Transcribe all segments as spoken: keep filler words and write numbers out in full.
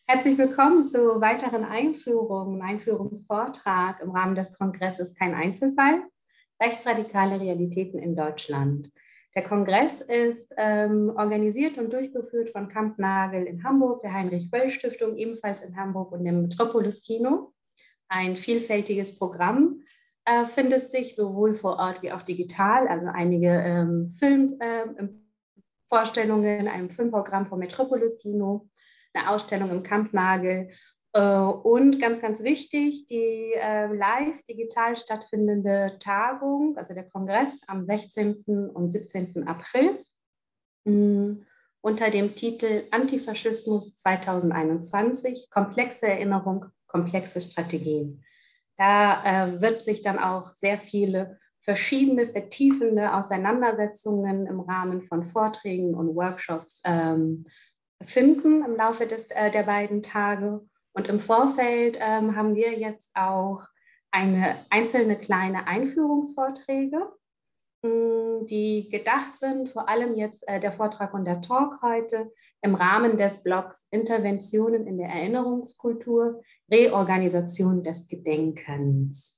Herzlich willkommen zu weiteren Einführungen, Einführungsvortrag im Rahmen des Kongresses Kein Einzelfall, rechtsradikale Realitäten in Deutschland. Der Kongress ist ähm, organisiert und durchgeführt von Kampnagel in Hamburg, der Heinrich-Böll-Stiftung ebenfalls in Hamburg und dem Metropolis Kino. Ein vielfältiges Programm äh, findet sich sowohl vor Ort wie auch digital, also einige ähm, Filmvorstellungen, äh, einem Filmprogramm vom Metropolis Kino, eine Ausstellung im Kampnagel äh, und ganz, ganz wichtig, die äh, live digital stattfindende Tagung, also der Kongress am sechzehnten und siebzehnten April mh, unter dem Titel Antifaschismus zweitausendeinundzwanzig, komplexe Erinnerung, komplexe Strategien. Da äh, wird sich dann auch sehr viele verschiedene vertiefende Auseinandersetzungen im Rahmen von Vorträgen und Workshops ähm, finden im Laufe des, äh, der beiden Tage. Und im Vorfeld ähm, haben wir jetzt auch eine einzelne kleine Einführungsvorträge, mh, die gedacht sind, vor allem jetzt äh, der Vortrag und der Talk heute im Rahmen des Blogs Interventionen in der Erinnerungskultur, Reorganisation des Gedenkens.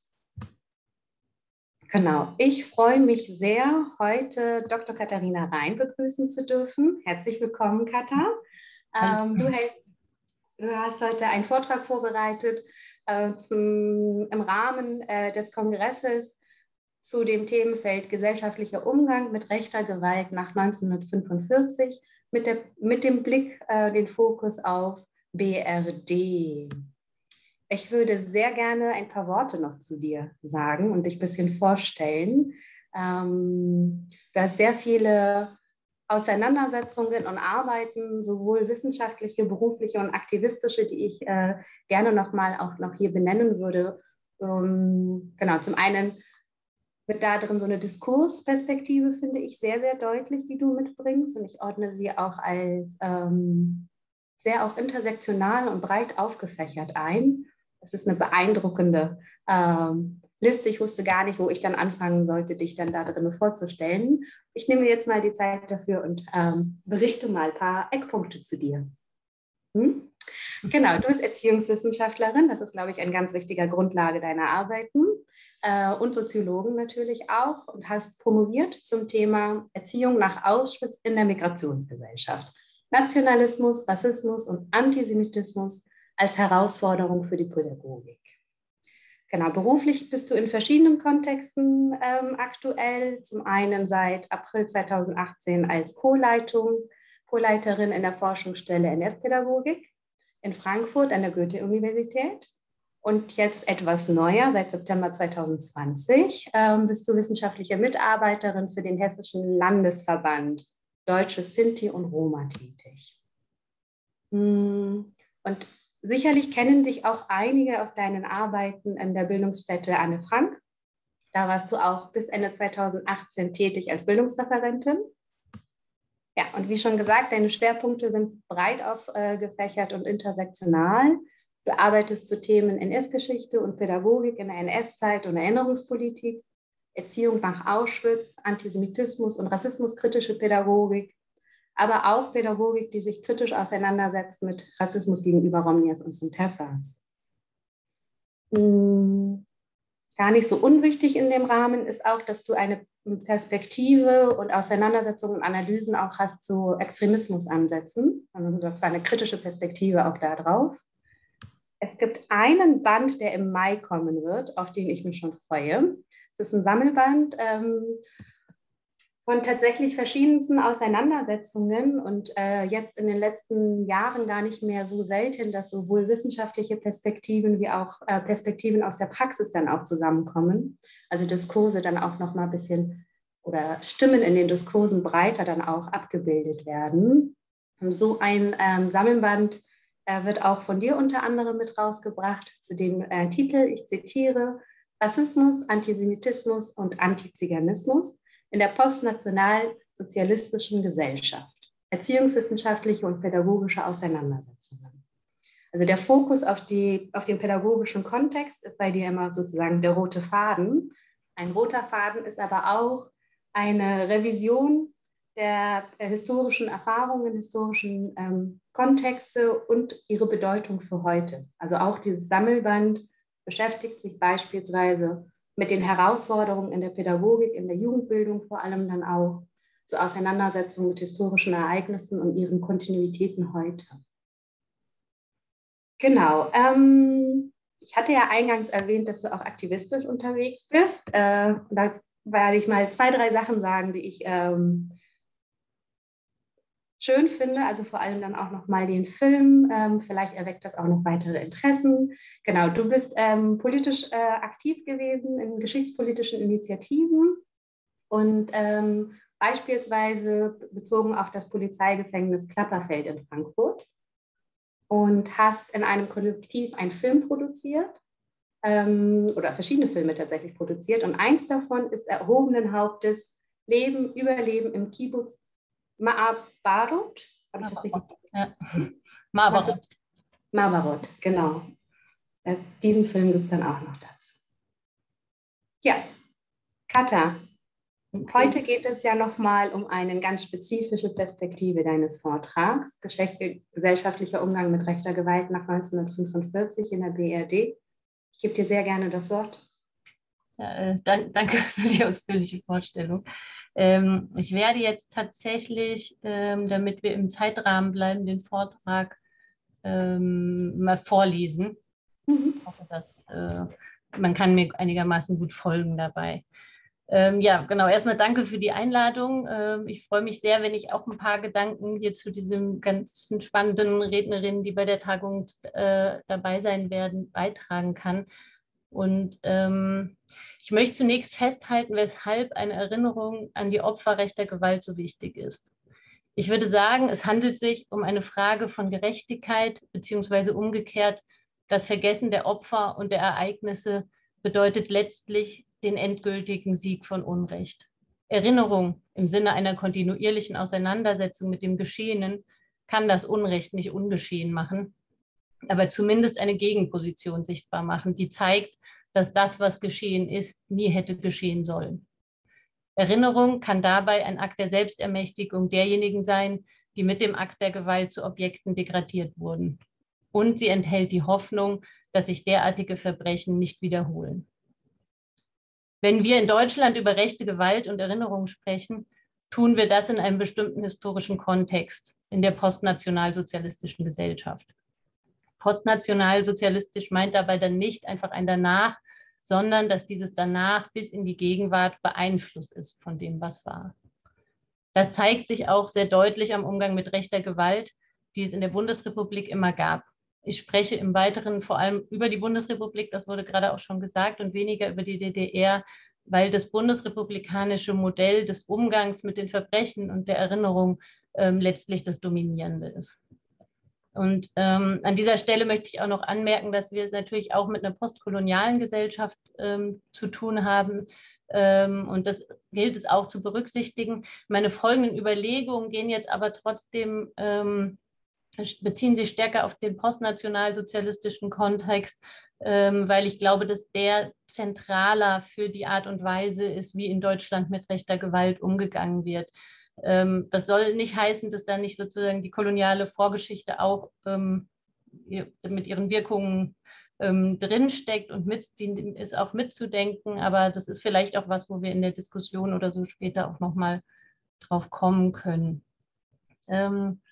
Genau, ich freue mich sehr, heute Doktor Katharina Rein begrüßen zu dürfen. Herzlich willkommen, Katha. Ähm, du, hast, du hast heute einen Vortrag vorbereitet äh, zum, im Rahmen äh, des Kongresses zu dem Themenfeld gesellschaftlicher Umgang mit rechter Gewalt nach neunzehnhundertfünfundvierzig mit, der, mit dem Blick, äh, den Fokus auf B R D. Ich würde sehr gerne ein paar Worte noch zu dir sagen und dich ein bisschen vorstellen. Ähm, du hast sehr viele Auseinandersetzungen und Arbeiten, sowohl wissenschaftliche, berufliche und aktivistische, die ich äh, gerne noch mal auch noch hier benennen würde. Ähm, genau, zum einen wird da drin so eine Diskursperspektive, finde ich, sehr, sehr deutlich, die du mitbringst. Und ich ordne sie auch als ähm, sehr auch intersektional und breit aufgefächert ein. Das ist eine beeindruckende ähm, Liste. Ich wusste gar nicht, wo ich dann anfangen sollte, dich dann da drin vorzustellen. Ich nehme jetzt mal die Zeit dafür und ähm, berichte mal ein paar Eckpunkte zu dir. Hm? Genau, du bist Erziehungswissenschaftlerin. Das ist, glaube ich, eine ganz wichtige Grundlage deiner Arbeiten. Äh, und Soziologin natürlich auch und hast promoviert zum Thema Erziehung nach Auschwitz in der Migrationsgesellschaft. Nationalismus, Rassismus und Antisemitismus als Herausforderung für die Pädagogik. Genau, beruflich bist du in verschiedenen Kontexten ähm, aktuell. Zum einen seit April zweitausendachtzehn als Co-Leitung, Co-Leiterin in der Forschungsstelle N S-Pädagogik in Frankfurt an der Goethe-Universität. Und jetzt etwas neuer, seit September zweitausendzwanzig ähm, bist du wissenschaftliche Mitarbeiterin für den Hessischen Landesverband Deutsche Sinti und Roma tätig. Und sicherlich kennen dich auch einige aus deinen Arbeiten in der Bildungsstätte Anne Frank. Da warst du auch bis Ende zweitausendachtzehn tätig als Bildungsreferentin. Ja, und wie schon gesagt, deine Schwerpunkte sind breit aufgefächert und intersektional. Du arbeitest zu Themen N S-Geschichte und Pädagogik in der N S-Zeit und Erinnerungspolitik, Erziehung nach Auschwitz, Antisemitismus und rassismuskritische Pädagogik, aber auch Pädagogik, die sich kritisch auseinandersetzt mit Rassismus gegenüber Romnias und Sintessas. Hm, gar nicht so unwichtig in dem Rahmen ist auch, dass du eine Perspektive und Auseinandersetzungen und Analysen auch hast zu Extremismusansätzen. Also das war eine kritische Perspektive auch da drauf. Es gibt einen Band, der im Mai kommen wird, auf den ich mich schon freue. Es ist ein Sammelband ähm, von tatsächlich verschiedensten Auseinandersetzungen und äh, jetzt in den letzten Jahren gar nicht mehr so selten, dass sowohl wissenschaftliche Perspektiven wie auch äh, Perspektiven aus der Praxis dann auch zusammenkommen. Also Diskurse dann auch noch mal ein bisschen oder Stimmen in den Diskursen breiter dann auch abgebildet werden. Und so ein ähm, Sammelband äh, wird auch von dir unter anderem mit rausgebracht zu dem äh, Titel, ich zitiere, Rassismus, Antisemitismus und Antiziganismus in der postnationalsozialistischen Gesellschaft, erziehungswissenschaftliche und pädagogische Auseinandersetzungen. Also der Fokus auf, die, auf den pädagogischen Kontext ist bei dir immer sozusagen der rote Faden. Ein roter Faden ist aber auch eine Revision der, der historischen Erfahrungen, historischen ähm, Kontexte und ihre Bedeutung für heute. Also auch dieses Sammelband beschäftigt sich beispielsweise mit den Herausforderungen in der Pädagogik, in der Jugendbildung vor allem dann auch, zur Auseinandersetzung mit historischen Ereignissen und ihren Kontinuitäten heute. Genau. Ähm, ich hatte ja eingangs erwähnt, dass du auch aktivistisch unterwegs bist. Äh, da werde ich mal zwei, drei Sachen sagen, die ich ähm, schön finde. Also vor allem dann auch nochmal den Film. Ähm, vielleicht erweckt das auch noch weitere Interessen. Genau, du bist ähm, politisch äh, aktiv gewesen in geschichtspolitischen Initiativen und ähm, beispielsweise bezogen auf das Polizeigefängnis Klapperfeld in Frankfurt und hast in einem Kollektiv einen Film produziert ähm, oder verschiedene Filme tatsächlich produziert und eins davon ist erhobenen Hauptes Leben, Überleben im Kibbutz Ma'abarot. Habe ich das richtig ja. Ma'abarot. Ma'abarot, genau. Äh, diesen Film gibt es dann auch noch dazu. Ja, Katha, okay. Heute geht es ja nochmal um eine ganz spezifische Perspektive deines Vortrags, gesellschaftlicher Umgang mit rechter Gewalt nach neunzehnhundertfünfundvierzig in der B R D. Ich gebe dir sehr gerne das Wort. Ja, äh, dank, danke für die ausführliche Vorstellung. Ähm, ich werde jetzt tatsächlich, ähm, damit wir im Zeitrahmen bleiben, den Vortrag ähm, mal vorlesen. Mhm. Ich hoffe, dass äh, man kann mir einigermaßen gut folgen dabei. Ähm, ja, genau. Erstmal danke für die Einladung. Ähm, ich freue mich sehr, wenn ich auch ein paar Gedanken hier zu diesen ganzen spannenden Rednerinnen, die bei der Tagung äh, dabei sein werden, beitragen kann. Und ähm, ich möchte zunächst festhalten, weshalb eine Erinnerung an die Opfer rechter Gewalt so wichtig ist. Ich würde sagen, es handelt sich um eine Frage von Gerechtigkeit, beziehungsweise umgekehrt, das Vergessen der Opfer und der Ereignisse bedeutet letztlich den endgültigen Sieg von Unrecht. Erinnerung im Sinne einer kontinuierlichen Auseinandersetzung mit dem Geschehenen kann das Unrecht nicht ungeschehen machen, aber zumindest eine Gegenposition sichtbar machen, die zeigt, dass das, was geschehen ist, nie hätte geschehen sollen. Erinnerung kann dabei ein Akt der Selbstermächtigung derjenigen sein, die mit dem Akt der Gewalt zu Objekten degradiert wurden. Und sie enthält die Hoffnung, dass sich derartige Verbrechen nicht wiederholen. Wenn wir in Deutschland über rechte Gewalt und Erinnerung sprechen, tun wir das in einem bestimmten historischen Kontext, in der postnationalsozialistischen Gesellschaft. Postnationalsozialistisch meint dabei dann nicht einfach ein Danach, sondern dass dieses Danach bis in die Gegenwart beeinflusst ist von dem, was war. Das zeigt sich auch sehr deutlich am Umgang mit rechter Gewalt, die es in der Bundesrepublik immer gab. Ich spreche im Weiteren vor allem über die Bundesrepublik, das wurde gerade auch schon gesagt, und weniger über die D D R, weil das bundesrepublikanische Modell des Umgangs mit den Verbrechen und der Erinnerung ähm, letztlich das Dominierende ist. Und ähm, an dieser Stelle möchte ich auch noch anmerken, dass wir es natürlich auch mit einer postkolonialen Gesellschaft ähm, zu tun haben. Ähm, und das gilt es auch zu berücksichtigen. Meine folgenden Überlegungen gehen jetzt aber trotzdem, ähm, beziehen sich stärker auf den postnationalsozialistischen Kontext, ähm, weil ich glaube, dass der zentraler für die Art und Weise ist, wie in Deutschland mit rechter Gewalt umgegangen wird. Das soll nicht heißen, dass da nicht sozusagen die koloniale Vorgeschichte auch ähm, mit ihren Wirkungen ähm, drinsteckt und mit, ist auch mitzudenken. Aber das ist vielleicht auch was, wo wir in der Diskussion oder so später auch nochmal drauf kommen können. Ähm,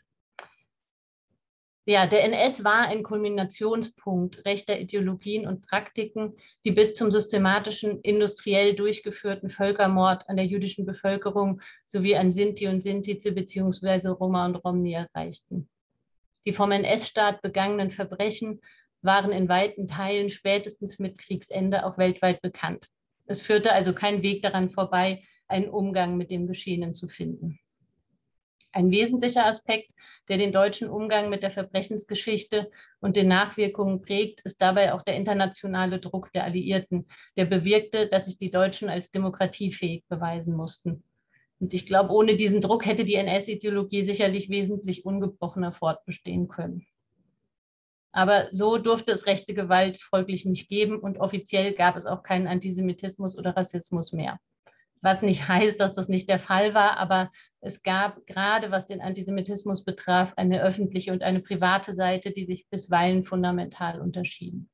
Ja, der N S war ein Kulminationspunkt rechter Ideologien und Praktiken, die bis zum systematischen, industriell durchgeführten Völkermord an der jüdischen Bevölkerung sowie an Sinti und Sintize bzw. Roma und Romni erreichten. Die vom N S-Staat begangenen Verbrechen waren in weiten Teilen spätestens mit Kriegsende auch weltweit bekannt. Es führte also kein Weg daran vorbei, einen Umgang mit dem Geschehenen zu finden. Ein wesentlicher Aspekt, der den deutschen Umgang mit der Verbrechensgeschichte und den Nachwirkungen prägt, ist dabei auch der internationale Druck der Alliierten, der bewirkte, dass sich die Deutschen als demokratiefähig beweisen mussten. Und ich glaube, ohne diesen Druck hätte die N S-Ideologie sicherlich wesentlich ungebrochener fortbestehen können. Aber so durfte es rechte Gewalt folglich nicht geben und offiziell gab es auch keinen Antisemitismus oder Rassismus mehr. Was nicht heißt, dass das nicht der Fall war, aber es gab gerade, was den Antisemitismus betraf, eine öffentliche und eine private Seite, die sich bisweilen fundamental unterschieden.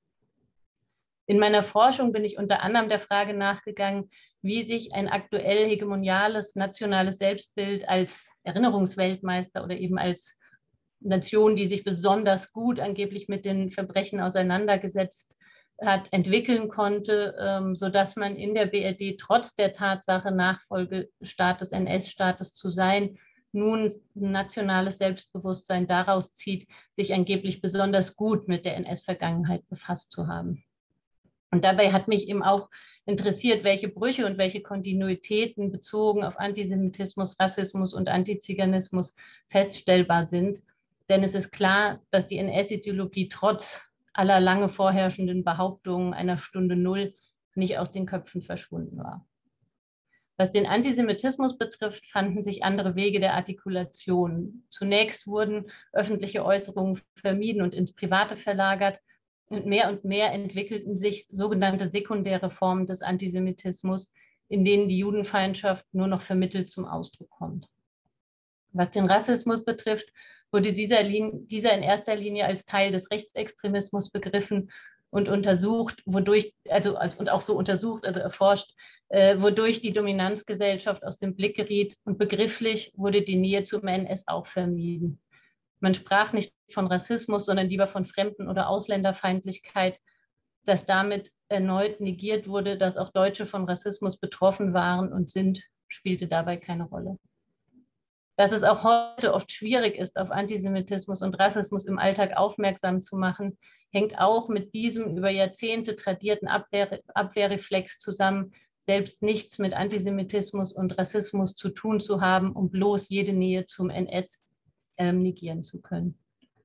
In meiner Forschung bin ich unter anderem der Frage nachgegangen, wie sich ein aktuell hegemoniales nationales Selbstbild als Erinnerungsweltmeister oder eben als Nation, die sich besonders gut angeblich mit den Verbrechen auseinandergesetzt hat, entwickeln konnte, ähm, sodass man in der B R D trotz der Tatsache, Nachfolgestaat des N S-Staates zu sein, nun nationales Selbstbewusstsein daraus zieht, sich angeblich besonders gut mit der N S-Vergangenheit befasst zu haben. Und dabei hat mich eben auch interessiert, welche Brüche und welche Kontinuitäten bezogen auf Antisemitismus, Rassismus und Antiziganismus feststellbar sind. Denn es ist klar, dass die N S-Ideologie trotz aller lange vorherrschenden Behauptungen einer Stunde Null nicht aus den Köpfen verschwunden war. Was den Antisemitismus betrifft, fanden sich andere Wege der Artikulation. Zunächst wurden öffentliche Äußerungen vermieden und ins Private verlagert. Und mehr und mehr entwickelten sich sogenannte sekundäre Formen des Antisemitismus, in denen die Judenfeindschaft nur noch vermittelt zum Ausdruck kommt. Was den Rassismus betrifft, wurde dieser, dieser in erster Linie als Teil des Rechtsextremismus begriffen und untersucht, wodurch, also und auch so untersucht, also erforscht, äh, wodurch die Dominanzgesellschaft aus dem Blick geriet, und begrifflich wurde die Nähe zum N S auch vermieden. Man sprach nicht von Rassismus, sondern lieber von Fremden- oder Ausländerfeindlichkeit, dass damit erneut negiert wurde, dass auch Deutsche von Rassismus betroffen waren und sind, spielte dabei keine Rolle. Dass es auch heute oft schwierig ist, auf Antisemitismus und Rassismus im Alltag aufmerksam zu machen, hängt auch mit diesem über Jahrzehnte tradierten Abwehr, Abwehrreflex zusammen, selbst nichts mit Antisemitismus und Rassismus zu tun zu haben, um bloß jede Nähe zum N S ähm, negieren zu können.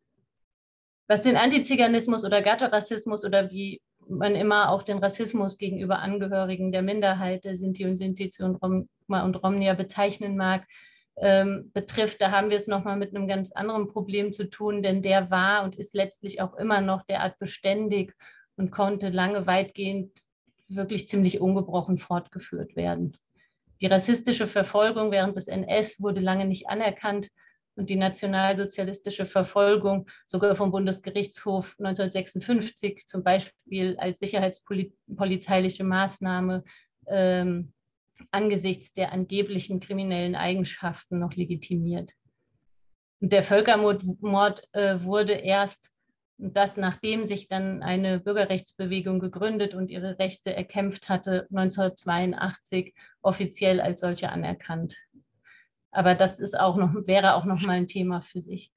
Was den Antiziganismus oder Gatterassismus oder wie man immer auch den Rassismus gegenüber Angehörigen der Minderheit, der Sinti und Sintize und Roma und Romnia bezeichnen mag, ähm, betrifft, da haben wir es nochmal mit einem ganz anderen Problem zu tun, denn der war und ist letztlich auch immer noch derart beständig und konnte lange weitgehend wirklich ziemlich ungebrochen fortgeführt werden. Die rassistische Verfolgung während des N S wurde lange nicht anerkannt und die nationalsozialistische Verfolgung sogar vom Bundesgerichtshof neunzehnhundertsechsundfünfzig zum Beispiel als sicherheitspolizeiliche Maßnahme ähm, angesichts der angeblichen kriminellen Eigenschaften noch legitimiert. Und der Völkermord Mord, äh, wurde erst, das nachdem sich dann eine Bürgerrechtsbewegung gegründet und ihre Rechte erkämpft hatte, neunzehnhundertzweiundachtzig offiziell als solche anerkannt. Aber das ist auch noch, wäre auch noch mal ein Thema für sich.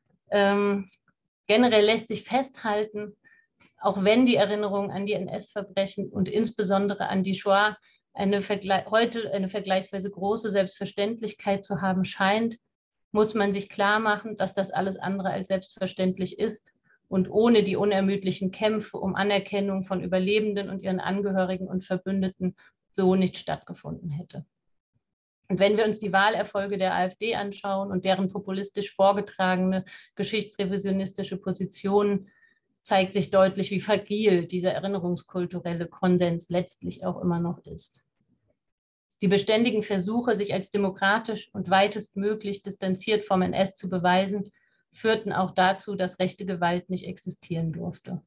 Ähm, generell lässt sich festhalten, auch wenn die Erinnerung an die N S-Verbrechen und insbesondere an die Shoah eine heute eine vergleichsweise große Selbstverständlichkeit zu haben scheint, muss man sich klar machen, dass das alles andere als selbstverständlich ist und ohne die unermüdlichen Kämpfe um Anerkennung von Überlebenden und ihren Angehörigen und Verbündeten so nicht stattgefunden hätte. Und wenn wir uns die Wahlerfolge der AfD anschauen und deren populistisch vorgetragene geschichtsrevisionistische Positionen, zeigt sich deutlich, wie fragil dieser erinnerungskulturelle Konsens letztlich auch immer noch ist. Die beständigen Versuche, sich als demokratisch und weitestmöglich distanziert vom N S zu beweisen, führten auch dazu, dass rechte Gewalt nicht existieren durfte.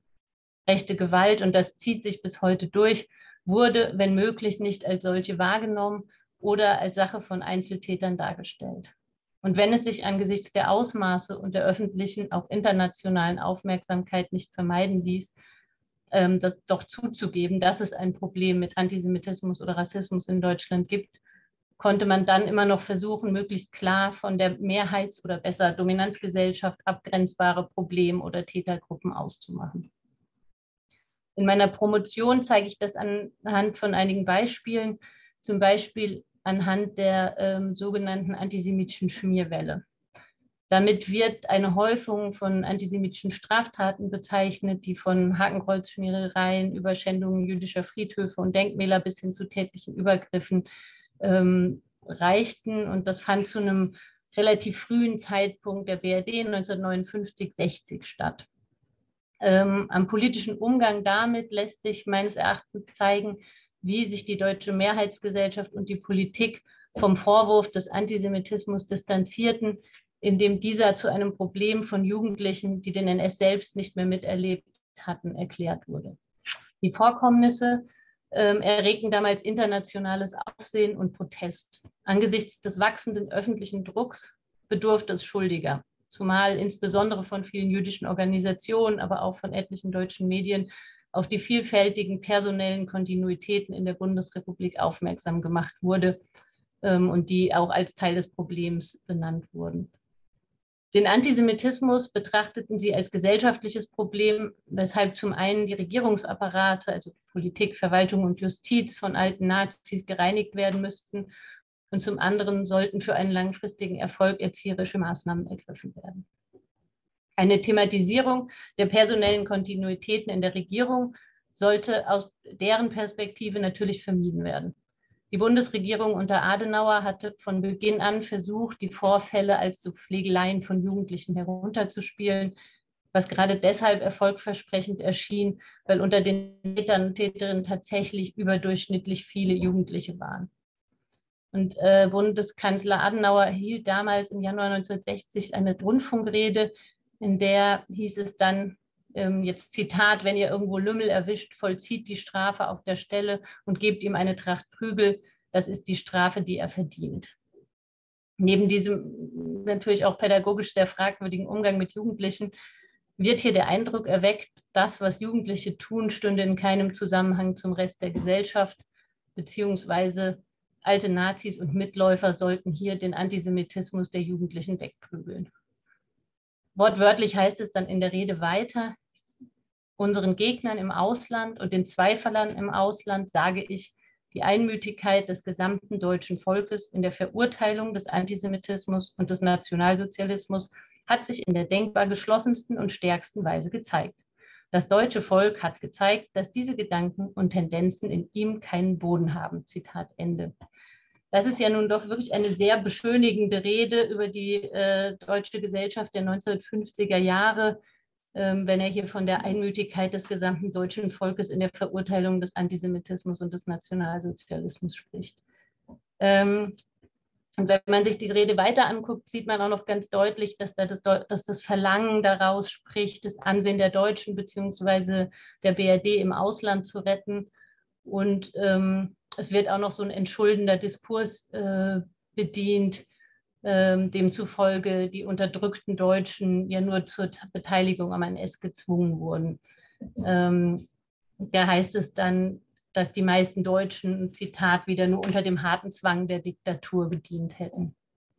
Rechte Gewalt, und das zieht sich bis heute durch, wurde, wenn möglich, nicht als solche wahrgenommen oder als Sache von Einzeltätern dargestellt. Und wenn es sich angesichts der Ausmaße und der öffentlichen, auch internationalen Aufmerksamkeit nicht vermeiden ließ, ähm, das doch zuzugeben, dass es ein Problem mit Antisemitismus oder Rassismus in Deutschland gibt, konnte man dann immer noch versuchen, möglichst klar von der Mehrheits- oder besser Dominanzgesellschaft abgrenzbare Problem- oder Tätergruppen auszumachen. In meiner Promotion zeige ich das anhand von einigen Beispielen, zum Beispiel anhand der ähm, sogenannten antisemitischen Schmierwelle. Damit wird eine Häufung von antisemitischen Straftaten bezeichnet, die von Hakenkreuzschmierereien über Schändungen jüdischer Friedhöfe und Denkmäler bis hin zu tätlichen Übergriffen ähm, reichten. Und das fand zu einem relativ frühen Zeitpunkt der B R D neunzehnhundertneunundfünfzig sechzig statt. Ähm, am politischen Umgang damit lässt sich meines Erachtens zeigen, wie sich die deutsche Mehrheitsgesellschaft und die Politik vom Vorwurf des Antisemitismus distanzierten, indem dieser zu einem Problem von Jugendlichen, die den N S selbst nicht mehr miterlebt hatten, erklärt wurde. Die Vorkommnisse ähm, erregten damals internationales Aufsehen und Protest. Angesichts des wachsenden öffentlichen Drucks bedurfte es Schuldiger, zumal insbesondere von vielen jüdischen Organisationen, aber auch von etlichen deutschen Medien auf die vielfältigen personellen Kontinuitäten in der Bundesrepublik aufmerksam gemacht wurde ähm, und die auch als Teil des Problems benannt wurden. Den Antisemitismus betrachteten sie als gesellschaftliches Problem, weshalb zum einen die Regierungsapparate, also Politik, Verwaltung und Justiz, von alten Nazis gereinigt werden müssten und zum anderen sollten für einen langfristigen Erfolg erzieherische Maßnahmen ergriffen werden. Eine Thematisierung der personellen Kontinuitäten in der Regierung sollte aus deren Perspektive natürlich vermieden werden. Die Bundesregierung unter Adenauer hatte von Beginn an versucht, die Vorfälle als so Pflegeleien von Jugendlichen herunterzuspielen, was gerade deshalb erfolgversprechend erschien, weil unter den Tätern und Täterinnen tatsächlich überdurchschnittlich viele Jugendliche waren. Und äh, Bundeskanzler Adenauer hielt damals im Januar neunzehnhundertsechzig eine Rundfunkrede, in der hieß es dann, ähm, jetzt Zitat, wenn ihr irgendwo Lümmel erwischt, vollzieht die Strafe auf der Stelle und gebt ihm eine Tracht Prügel, das ist die Strafe, die er verdient. Neben diesem natürlich auch pädagogisch sehr fragwürdigen Umgang mit Jugendlichen wird hier der Eindruck erweckt, das, was Jugendliche tun, stünde in keinem Zusammenhang zum Rest der Gesellschaft, beziehungsweise alte Nazis und Mitläufer sollten hier den Antisemitismus der Jugendlichen wegprügeln. Wortwörtlich heißt es dann in der Rede weiter, unseren Gegnern im Ausland und den Zweiflern im Ausland sage ich, die Einmütigkeit des gesamten deutschen Volkes in der Verurteilung des Antisemitismus und des Nationalsozialismus hat sich in der denkbar geschlossensten und stärksten Weise gezeigt. Das deutsche Volk hat gezeigt, dass diese Gedanken und Tendenzen in ihm keinen Boden haben. Zitat Ende. Das ist ja nun doch wirklich eine sehr beschönigende Rede über die äh, deutsche Gesellschaft der neunzehnhundertfünfziger Jahre, ähm, wenn er hier von der Einmütigkeit des gesamten deutschen Volkes in der Verurteilung des Antisemitismus und des Nationalsozialismus spricht. Ähm, und wenn man sich die Rede weiter anguckt, sieht man auch noch ganz deutlich, dass, da das, dass das Verlangen daraus spricht, das Ansehen der Deutschen bzw. der B R D im Ausland zu retten. Und ähm, es wird auch noch so ein entschuldender Diskurs äh, bedient, äh, demzufolge die unterdrückten Deutschen ja nur zur Beteiligung am N S gezwungen wurden. Ähm, da heißt es dann, dass die meisten Deutschen, Zitat, wieder nur unter dem harten Zwang der Diktatur gedient hätten.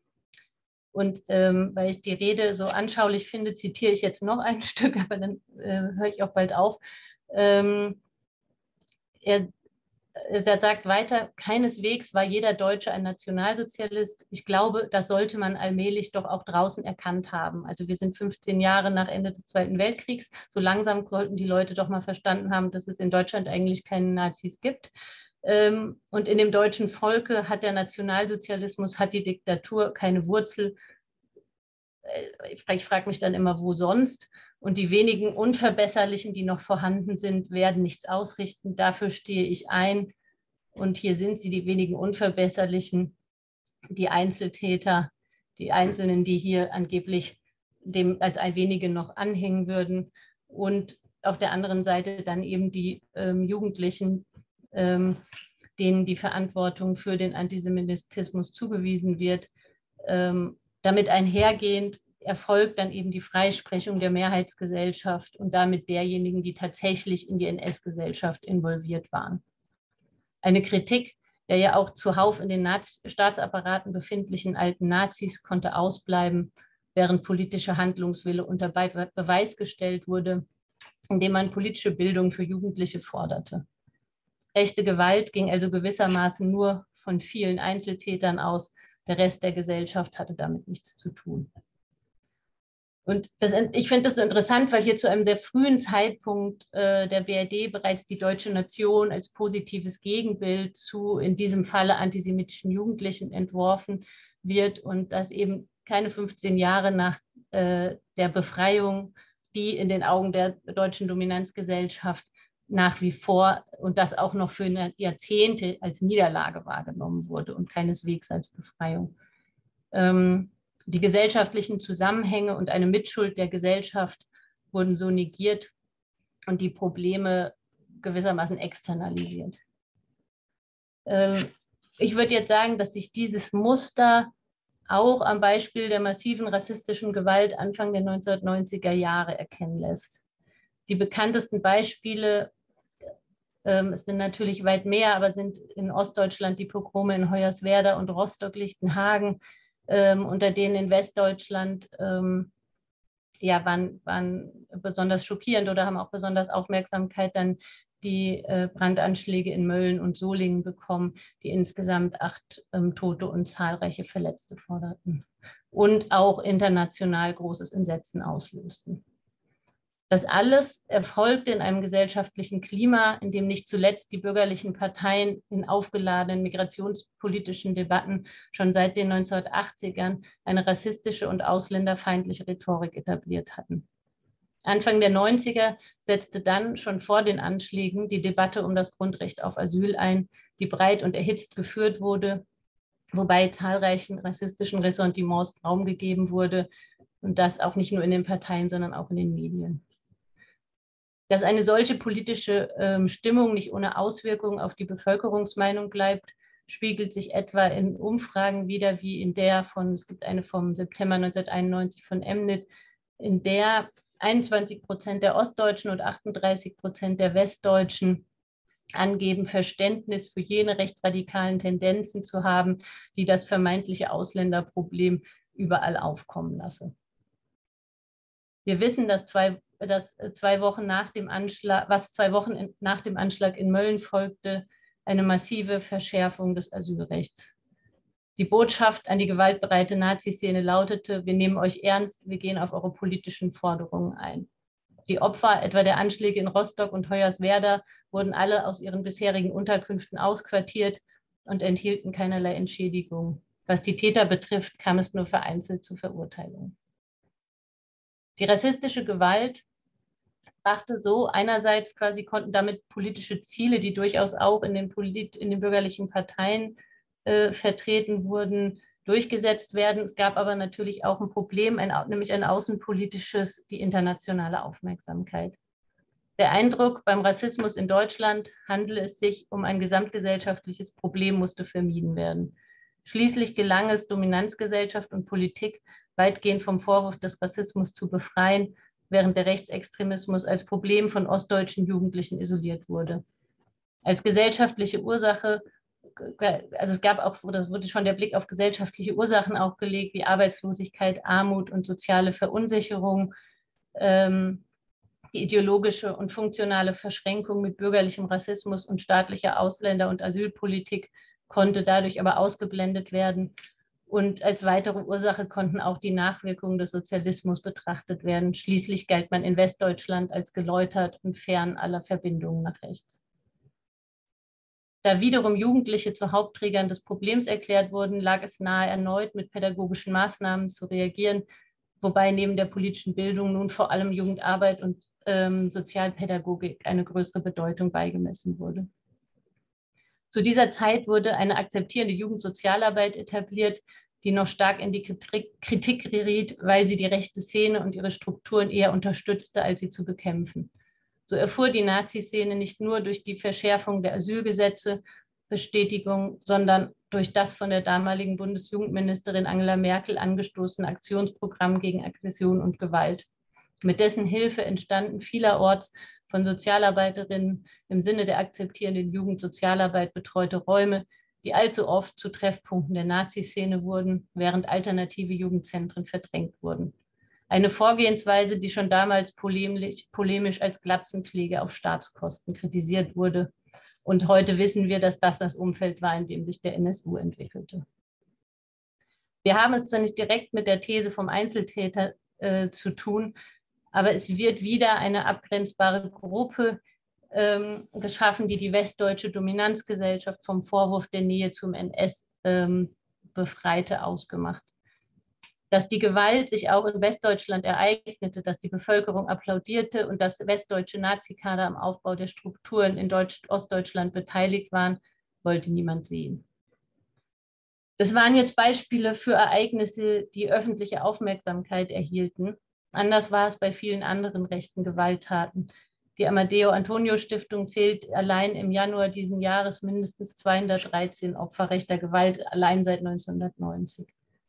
Und ähm, weil ich die Rede so anschaulich finde, zitiere ich jetzt noch ein Stück, aber dann äh, höre ich auch bald auf. Ähm, er, er sagt weiter, keineswegs war jeder Deutsche ein Nationalsozialist. Ich glaube, das sollte man allmählich doch auch draußen erkannt haben. Also wir sind fünfzehn Jahre nach Ende des Zweiten Weltkriegs. So langsam sollten die Leute doch mal verstanden haben, dass es in Deutschland eigentlich keine Nazis gibt. Und in dem deutschen Volke hat der Nationalsozialismus, hat die Diktatur keine Wurzel. Ich frage mich dann immer, wo sonst? Und die wenigen Unverbesserlichen, die noch vorhanden sind, werden nichts ausrichten. Dafür stehe ich ein. Und hier sind sie, die wenigen Unverbesserlichen, die Einzeltäter, die Einzelnen, die hier angeblich dem als ein wenige noch anhängen würden. Und auf der anderen Seite dann eben die ähm, Jugendlichen, ähm, denen die Verantwortung für den Antisemitismus zugewiesen wird. Ähm, damit einhergehend erfolgt dann eben die Freisprechung der Mehrheitsgesellschaft und damit derjenigen, die tatsächlich in die N S-Gesellschaft involviert waren. Eine Kritik der ja auch zuhauf in den Nazi- Staatsapparaten befindlichen alten Nazis konnte ausbleiben, während politischer Handlungswille unter Be- Beweis gestellt wurde, indem man politische Bildung für Jugendliche forderte. Rechte Gewalt ging also gewissermaßen nur von vielen Einzeltätern aus. Der Rest der Gesellschaft hatte damit nichts zu tun. Und das, ich finde das so interessant, weil hier zu einem sehr frühen Zeitpunkt äh, der B R D bereits die deutsche Nation als positives Gegenbild zu in diesem Falle antisemitischen Jugendlichen entworfen wird und dass eben keine fünfzehn Jahre nach äh, der Befreiung, die in den Augen der deutschen Dominanzgesellschaft nach wie vor und das auch noch für Jahrzehnte als Niederlage wahrgenommen wurde und keineswegs als Befreiung. Ähm, die gesellschaftlichen Zusammenhänge und eine Mitschuld der Gesellschaft wurden so negiert und die Probleme gewissermaßen externalisiert. Ähm, ich würde jetzt sagen, dass sich dieses Muster auch am Beispiel der massiven rassistischen Gewalt Anfang der neunzehnhundertneunziger Jahre erkennen lässt. Die bekanntesten Beispiele, ähm, es sind natürlich weit mehr, aber sind in Ostdeutschland die Pogrome in Hoyerswerda und Rostock-Lichtenhagen, ähm, unter denen in Westdeutschland ähm, ja, waren, waren besonders schockierend oder haben auch besonders Aufmerksamkeit dann die äh, Brandanschläge in Mölln und Solingen bekommen, die insgesamt acht ähm, Tote und zahlreiche Verletzte forderten und auch international großes Entsetzen auslösten. Das alles erfolgte in einem gesellschaftlichen Klima, in dem nicht zuletzt die bürgerlichen Parteien in aufgeladenen migrationspolitischen Debatten schon seit den neunzehnhundertachtzigern eine rassistische und ausländerfeindliche Rhetorik etabliert hatten. Anfang der neunziger setzte dann schon vor den Anschlägen die Debatte um das Grundrecht auf Asyl ein, die breit und erhitzt geführt wurde, wobei zahlreichen rassistischen Ressentiments Raum gegeben wurde und das auch nicht nur in den Parteien, sondern auch in den Medien. Dass eine solche politische ähm, Stimmung nicht ohne Auswirkungen auf die Bevölkerungsmeinung bleibt, spiegelt sich etwa in Umfragen wider, wie in der von, es gibt eine vom September neunzehnhunderteinundneunzig von Emnet, in der einundzwanzig Prozent der Ostdeutschen und achtunddreißig Prozent der Westdeutschen angeben, Verständnis für jene rechtsradikalen Tendenzen zu haben, die das vermeintliche Ausländerproblem überall aufkommen lasse. Wir wissen, dass zwei, dass zwei Wochen nach dem Anschlag, was zwei Wochen nach dem Anschlag in Mölln folgte, eine massive Verschärfung des Asylrechts. Die Botschaft an die gewaltbereite Nazi-Szene lautete: Wir nehmen euch ernst, wir gehen auf eure politischen Forderungen ein. Die Opfer etwa der Anschläge in Rostock und Hoyerswerda wurden alle aus ihren bisherigen Unterkünften ausquartiert und enthielten keinerlei Entschädigung. Was die Täter betrifft, kam es nur vereinzelt zu Verurteilungen. Die rassistische Gewalt brachte so einerseits quasi, konnten damit politische Ziele, die durchaus auch in den, Polit in den bürgerlichen Parteien äh, vertreten wurden, durchgesetzt werden. Es gab aber natürlich auch ein Problem, ein, nämlich ein außenpolitisches, die internationale Aufmerksamkeit. Der Eindruck, beim Rassismus in Deutschland handele es sich um ein gesamtgesellschaftliches Problem, musste vermieden werden. Schließlich gelang es Dominanzgesellschaft und Politik weitgehend vom Vorwurf des Rassismus zu befreien, während der Rechtsextremismus als Problem von ostdeutschen Jugendlichen isoliert wurde. Als gesellschaftliche Ursache, also es gab auch, das wurde schon der Blick auf gesellschaftliche Ursachen auch gelegt, wie Arbeitslosigkeit, Armut und soziale Verunsicherung, ähm, die ideologische und funktionale Verschränkung mit bürgerlichem Rassismus und staatlicher Ausländer- und Asylpolitik konnte dadurch aber ausgeblendet werden. Und als weitere Ursache konnten auch die Nachwirkungen des Sozialismus betrachtet werden. Schließlich galt man in Westdeutschland als geläutert und fern aller Verbindungen nach rechts. Da wiederum Jugendliche zu Hauptträgern des Problems erklärt wurden, lag es nahe, erneut mit pädagogischen Maßnahmen zu reagieren, wobei neben der politischen Bildung nun vor allem Jugendarbeit und ähm, Sozialpädagogik eine größere Bedeutung beigemessen wurde. Zu dieser Zeit wurde eine akzeptierende Jugendsozialarbeit etabliert, die noch stark in die Kritik geriet, weil sie die rechte Szene und ihre Strukturen eher unterstützte, als sie zu bekämpfen. So erfuhr die Nazi-Szene nicht nur durch die Verschärfung der Asylgesetze Bestätigung, sondern durch das von der damaligen Bundesjugendministerin Angela Merkel angestoßene Aktionsprogramm gegen Aggression und Gewalt. Mit dessen Hilfe entstanden vielerorts von Sozialarbeiterinnen im Sinne der akzeptierenden Jugendsozialarbeit betreute Räume, die allzu oft zu Treffpunkten der Nazi-Szene wurden, während alternative Jugendzentren verdrängt wurden. Eine Vorgehensweise, die schon damals polemisch, polemisch als Glatzenpflege auf Staatskosten kritisiert wurde. Und heute wissen wir, dass das das Umfeld war, in dem sich der N S U entwickelte. Wir haben es zwar nicht direkt mit der These vom Einzeltäter äh, zu tun, aber es wird wieder eine abgrenzbare Gruppe ähm, geschaffen, die die westdeutsche Dominanzgesellschaft vom Vorwurf der Nähe zum N S ähm, befreite, ausgemacht. dass die Gewalt sich auch in Westdeutschland ereignete, dass die Bevölkerung applaudierte und dass westdeutsche Nazikader am Aufbau der Strukturen in Deutsch- Ostdeutschland beteiligt waren, wollte niemand sehen. Das waren jetzt Beispiele für Ereignisse, die öffentliche Aufmerksamkeit erhielten. Anders war es bei vielen anderen rechten Gewalttaten. Die Amadeo-Antonio-Stiftung zählt allein im Januar diesen Jahres mindestens zweihundertdreizehn Opfer rechter Gewalt, allein seit neunzehnhundertneunzig.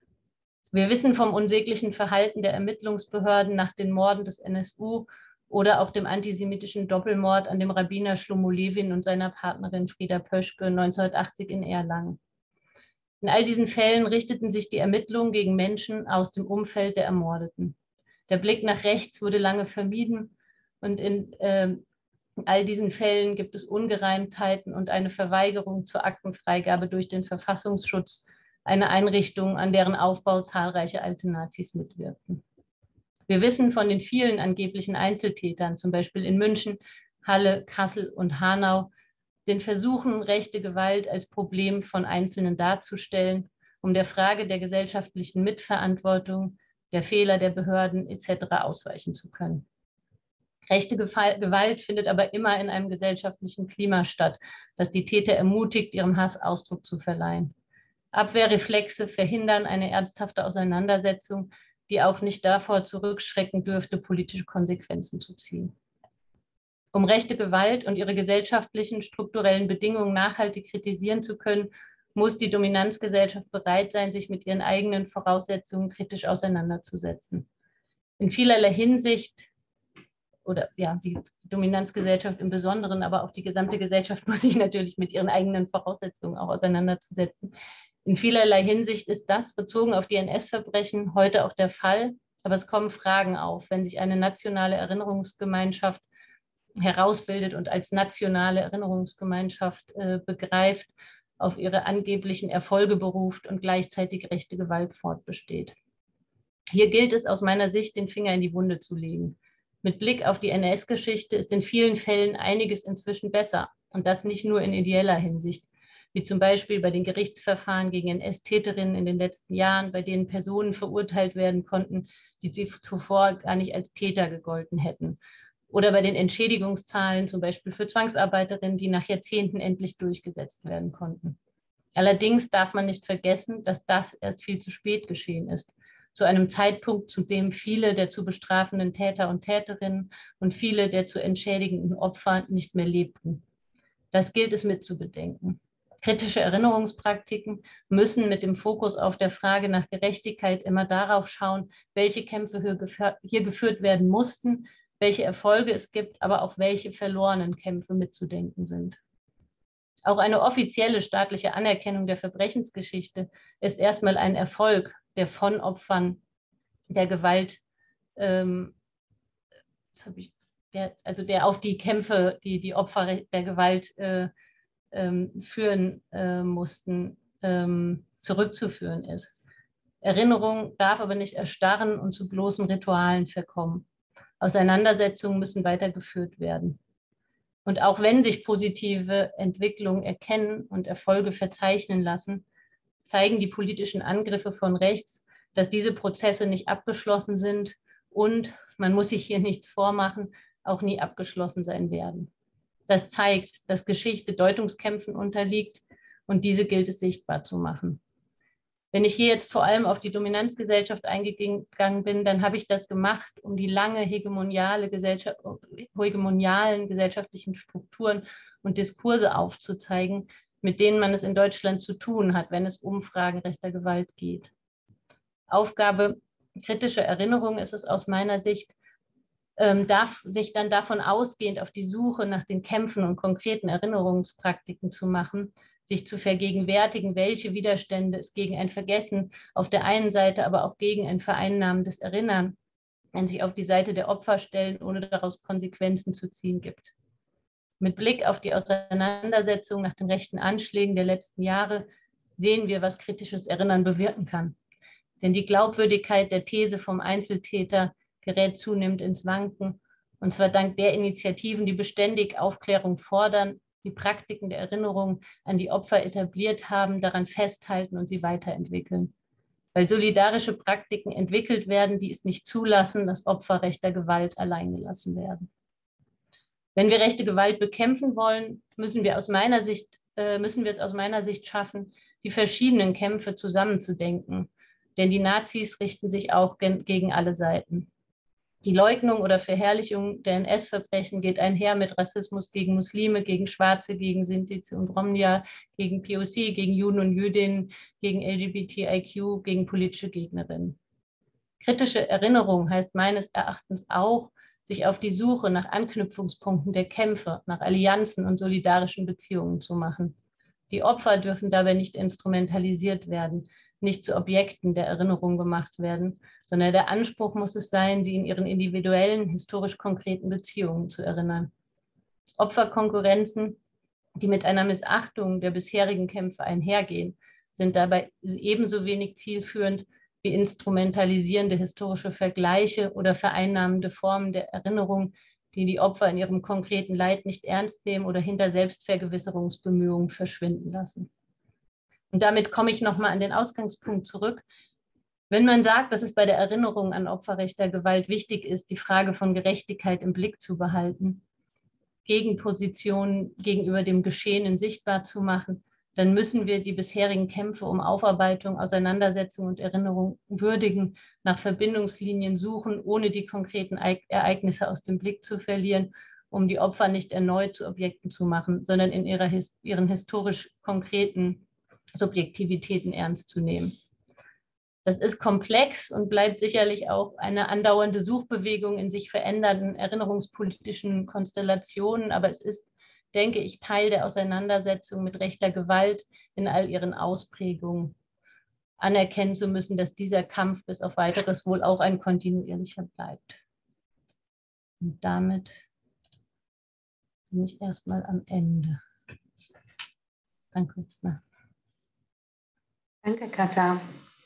Wir wissen vom unsäglichen Verhalten der Ermittlungsbehörden nach den Morden des N S U oder auch dem antisemitischen Doppelmord an dem Rabbiner Shlomo Levin und seiner Partnerin Frieda Pöschke neunzehnhundertachtzig in Erlangen. In all diesen Fällen richteten sich die Ermittlungen gegen Menschen aus dem Umfeld der Ermordeten. Der Blick nach rechts wurde lange vermieden und in äh, all diesen Fällen gibt es Ungereimtheiten und eine Verweigerung zur Aktenfreigabe durch den Verfassungsschutz, eine Einrichtung, an deren Aufbau zahlreiche alte Nazis mitwirkten. Wir wissen von den vielen angeblichen Einzeltätern, zum Beispiel in München, Halle, Kassel und Hanau, den Versuchen, rechte Gewalt als Problem von Einzelnen darzustellen, um der Frage der gesellschaftlichen Mitverantwortung, der Fehler der Behörden et cetera ausweichen zu können. Rechte Gewalt findet aber immer in einem gesellschaftlichen Klima statt, das die Täter ermutigt, ihrem Hass Ausdruck zu verleihen. Abwehrreflexe verhindern eine ernsthafte Auseinandersetzung, die auch nicht davor zurückschrecken dürfte, politische Konsequenzen zu ziehen. Um rechte Gewalt und ihre gesellschaftlichen, strukturellen Bedingungen nachhaltig kritisieren zu können, muss die Dominanzgesellschaft bereit sein, sich mit ihren eigenen Voraussetzungen kritisch auseinanderzusetzen. In vielerlei Hinsicht, oder ja, die Dominanzgesellschaft im Besonderen, aber auch die gesamte Gesellschaft muss sich natürlich mit ihren eigenen Voraussetzungen auch auseinanderzusetzen. In vielerlei Hinsicht ist das bezogen auf die N S-Verbrechen heute auch der Fall, aber es kommen Fragen auf, wenn sich eine nationale Erinnerungsgemeinschaft herausbildet und als nationale Erinnerungsgemeinschaft äh, begreift, auf ihre angeblichen Erfolge beruft und gleichzeitig rechte Gewalt fortbesteht. Hier gilt es aus meiner Sicht, den Finger in die Wunde zu legen. Mit Blick auf die N S-Geschichte ist in vielen Fällen einiges inzwischen besser und das nicht nur in ideeller Hinsicht, wie zum Beispiel bei den Gerichtsverfahren gegen N S-Täterinnen in den letzten Jahren, bei denen Personen verurteilt werden konnten, die zuvor gar nicht als Täter gegolten hätten. Oder bei den Entschädigungszahlen, zum Beispiel für Zwangsarbeiterinnen, die nach Jahrzehnten endlich durchgesetzt werden konnten. Allerdings darf man nicht vergessen, dass das erst viel zu spät geschehen ist. Zu einem Zeitpunkt, zu dem viele der zu bestrafenden Täter und Täterinnen und viele der zu entschädigenden Opfer nicht mehr lebten. Das gilt es mitzubedenken. Kritische Erinnerungspraktiken müssen mit dem Fokus auf der Frage nach Gerechtigkeit immer darauf schauen, welche Kämpfe hier geführt werden mussten, welche Erfolge es gibt, aber auch welche verlorenen Kämpfe mitzudenken sind. Auch eine offizielle staatliche Anerkennung der Verbrechensgeschichte ist erstmal ein Erfolg, der von Opfern der Gewalt, ähm, das hab ich, der, also der auf die Kämpfe, die die Opfer der Gewalt äh, ähm, führen äh, mussten, ähm, zurückzuführen ist. Erinnerung darf aber nicht erstarren und zu bloßen Ritualen verkommen. Auseinandersetzungen müssen weitergeführt werden. Und auch wenn sich positive Entwicklungen erkennen und Erfolge verzeichnen lassen, zeigen die politischen Angriffe von rechts, dass diese Prozesse nicht abgeschlossen sind und, man muss sich hier nichts vormachen, auch nie abgeschlossen sein werden. Das zeigt, dass Geschichte Deutungskämpfen unterliegt und diese gilt es sichtbar zu machen. Wenn ich hier jetzt vor allem auf die Dominanzgesellschaft eingegangen bin, dann habe ich das gemacht, um die lange hegemoniale Gesellschaft, hegemonialen gesellschaftlichen Strukturen und Diskurse aufzuzeigen, mit denen man es in Deutschland zu tun hat, wenn es um Fragen rechter Gewalt geht. Aufgabe kritischer Erinnerung ist es aus meiner Sicht, ähm, darf sich dann davon ausgehend auf die Suche nach den Kämpfen und konkreten Erinnerungspraktiken zu machen, sich zu vergegenwärtigen, welche Widerstände es gegen ein Vergessen auf der einen Seite, aber auch gegen ein vereinnahmendes Erinnern, wenn sich auf die Seite der Opfer stellen, ohne daraus Konsequenzen zu ziehen gibt. Mit Blick auf die Auseinandersetzung nach den rechten Anschlägen der letzten Jahre sehen wir, was kritisches Erinnern bewirken kann. Denn die Glaubwürdigkeit der These vom Einzeltäter gerät zunehmend ins Wanken, und zwar dank der Initiativen, die beständig Aufklärung fordern, die Praktiken der Erinnerung an die Opfer etabliert haben, daran festhalten und sie weiterentwickeln. weil solidarische Praktiken entwickelt werden, die es nicht zulassen, dass Opfer rechter Gewalt allein gelassen werden. Wenn wir rechte Gewalt bekämpfen wollen, müssen wir aus meiner Sicht, äh, müssen wir es aus meiner Sicht schaffen, die verschiedenen Kämpfe zusammenzudenken. Denn die Nazis richten sich auch gen- gegen alle Seiten. Die Leugnung oder Verherrlichung der N S-Verbrechen geht einher mit Rassismus gegen Muslime, gegen Schwarze, gegen Sinti und Romnia, gegen P O C, gegen Juden und Jüdinnen, gegen L G B T I Q, gegen politische Gegnerinnen. Kritische Erinnerung heißt meines Erachtens auch, sich auf die Suche nach Anknüpfungspunkten der Kämpfe, nach Allianzen und solidarischen Beziehungen zu machen. Die Opfer dürfen dabei nicht instrumentalisiert werden, nicht zu Objekten der Erinnerung gemacht werden, sondern der Anspruch muss es sein, sie in ihren individuellen, historisch konkreten Beziehungen zu erinnern. Opferkonkurrenzen, die mit einer Missachtung der bisherigen Kämpfe einhergehen, sind dabei ebenso wenig zielführend wie instrumentalisierende historische Vergleiche oder vereinnahmende Formen der Erinnerung, die die Opfer in ihrem konkreten Leid nicht ernst nehmen oder hinter Selbstvergewisserungsbemühungen verschwinden lassen. Und damit komme ich nochmal an den Ausgangspunkt zurück. Wenn man sagt, dass es bei der Erinnerung an Opfer rechter Gewalt wichtig ist, die Frage von Gerechtigkeit im Blick zu behalten, Gegenpositionen gegenüber dem Geschehenen sichtbar zu machen, dann müssen wir die bisherigen Kämpfe um Aufarbeitung, Auseinandersetzung und Erinnerung würdigen, nach Verbindungslinien suchen, ohne die konkreten Ereignisse aus dem Blick zu verlieren, um die Opfer nicht erneut zu Objekten zu machen, sondern in ihrer, ihren historisch konkreten Subjektivitäten ernst zu nehmen. Das ist komplex und bleibt sicherlich auch eine andauernde Suchbewegung in sich verändernden erinnerungspolitischen Konstellationen, aber es ist, denke ich, Teil der Auseinandersetzung mit rechter Gewalt in all ihren Ausprägungen. Anerkennen zu müssen, dass dieser Kampf bis auf Weiteres wohl auch ein kontinuierlicher bleibt. Und damit bin ich erstmal am Ende. Danke, Utzner. Danke, Katha.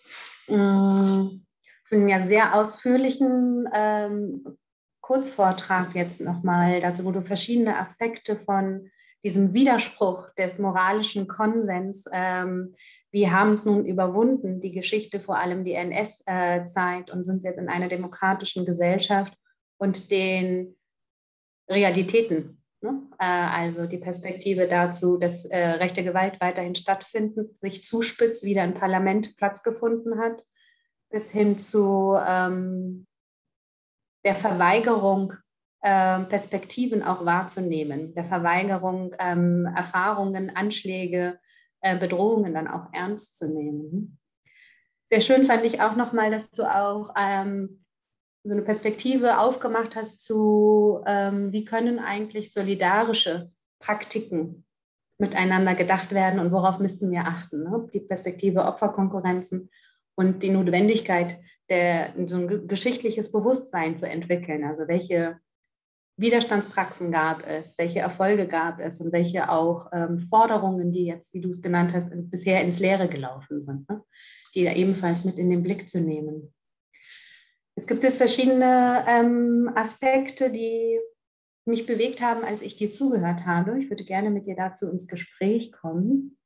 Für einen ja sehr ausführlichen ähm, Kurzvortrag jetzt nochmal dazu, wo du verschiedene Aspekte von diesem Widerspruch des moralischen Konsens, ähm, wir haben es nun überwunden, die Geschichte, vor allem die N S-Zeit, und sind jetzt in einer demokratischen Gesellschaft und den Realitäten, ne? äh, also die Perspektive dazu, dass äh, rechte Gewalt weiterhin stattfindet, sich zuspitzt, wieder im Parlament Platz gefunden hat, bis hin zu ähm, der Verweigerung, äh, Perspektiven auch wahrzunehmen, der Verweigerung, ähm, Erfahrungen, Anschläge, äh, Bedrohungen dann auch ernst zu nehmen. Sehr schön fand ich auch nochmal, dass du auch ähm, so eine Perspektive aufgemacht hast zu, ähm, wie können eigentlich solidarische Praktiken miteinander gedacht werden und worauf müssten wir achten. Ne? Die Perspektive Opferkonkurrenzen und die Notwendigkeit, der, so ein geschichtliches Bewusstsein zu entwickeln. Also welche Widerstandspraxen gab es, welche Erfolge gab es und welche auch ähm, Forderungen, die jetzt, wie du es genannt hast, bisher ins Leere gelaufen sind, ne? Die da ebenfalls mit in den Blick zu nehmen. Jetzt gibt es verschiedene ähm, Aspekte, die mich bewegt haben, als ich dir zugehört habe. Ich würde gerne mit dir dazu ins Gespräch kommen.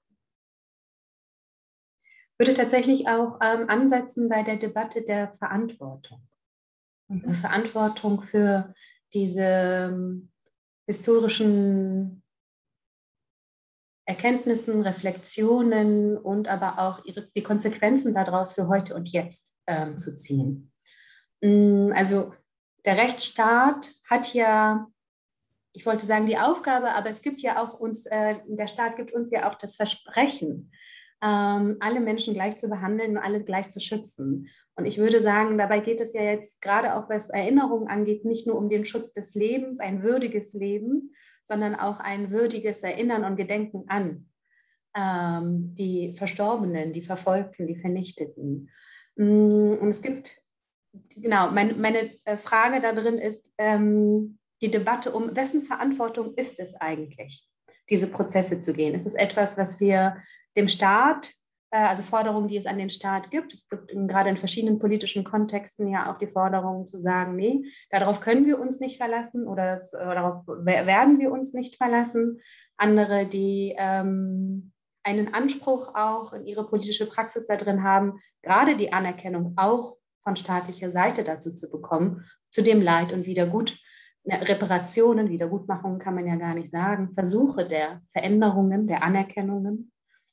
Ich würde tatsächlich auch ähm, ansetzen bei der Debatte der Verantwortung. Also Verantwortung für diese ähm, historischen Erkenntnissen, Reflexionen und aber auch ihre, die Konsequenzen daraus für heute und jetzt ähm, zu ziehen. Also der Rechtsstaat hat ja, ich wollte sagen die Aufgabe, aber es gibt ja auch uns, äh, der Staat gibt uns ja auch das Versprechen, ähm, alle Menschen gleich zu behandeln und alle gleich zu schützen. Und ich würde sagen, dabei geht es ja jetzt gerade auch, was Erinnerung angeht, nicht nur um den Schutz des Lebens, ein würdiges Leben, sondern auch ein würdiges Erinnern und Gedenken an ähm, die Verstorbenen, die Verfolgten, die Vernichteten. Und es gibt, genau, mein, meine Frage da drin ist ähm, die Debatte um, wessen Verantwortung ist es eigentlich, diese Prozesse zu gehen? Ist es etwas, was wir dem Staat, äh, also Forderungen, die es an den Staat gibt, es gibt in, gerade in verschiedenen politischen Kontexten ja auch die Forderung zu sagen, nee, darauf können wir uns nicht verlassen oder, das, oder darauf werden wir uns nicht verlassen. Andere, die ähm, einen Anspruch auch in ihre politische Praxis da drin haben, gerade die Anerkennung auch von staatlicher Seite dazu zu bekommen, zu dem Leid und Wiedergut, Reparationen, Wiedergutmachungen kann man ja gar nicht sagen, Versuche der Veränderungen, der Anerkennungen.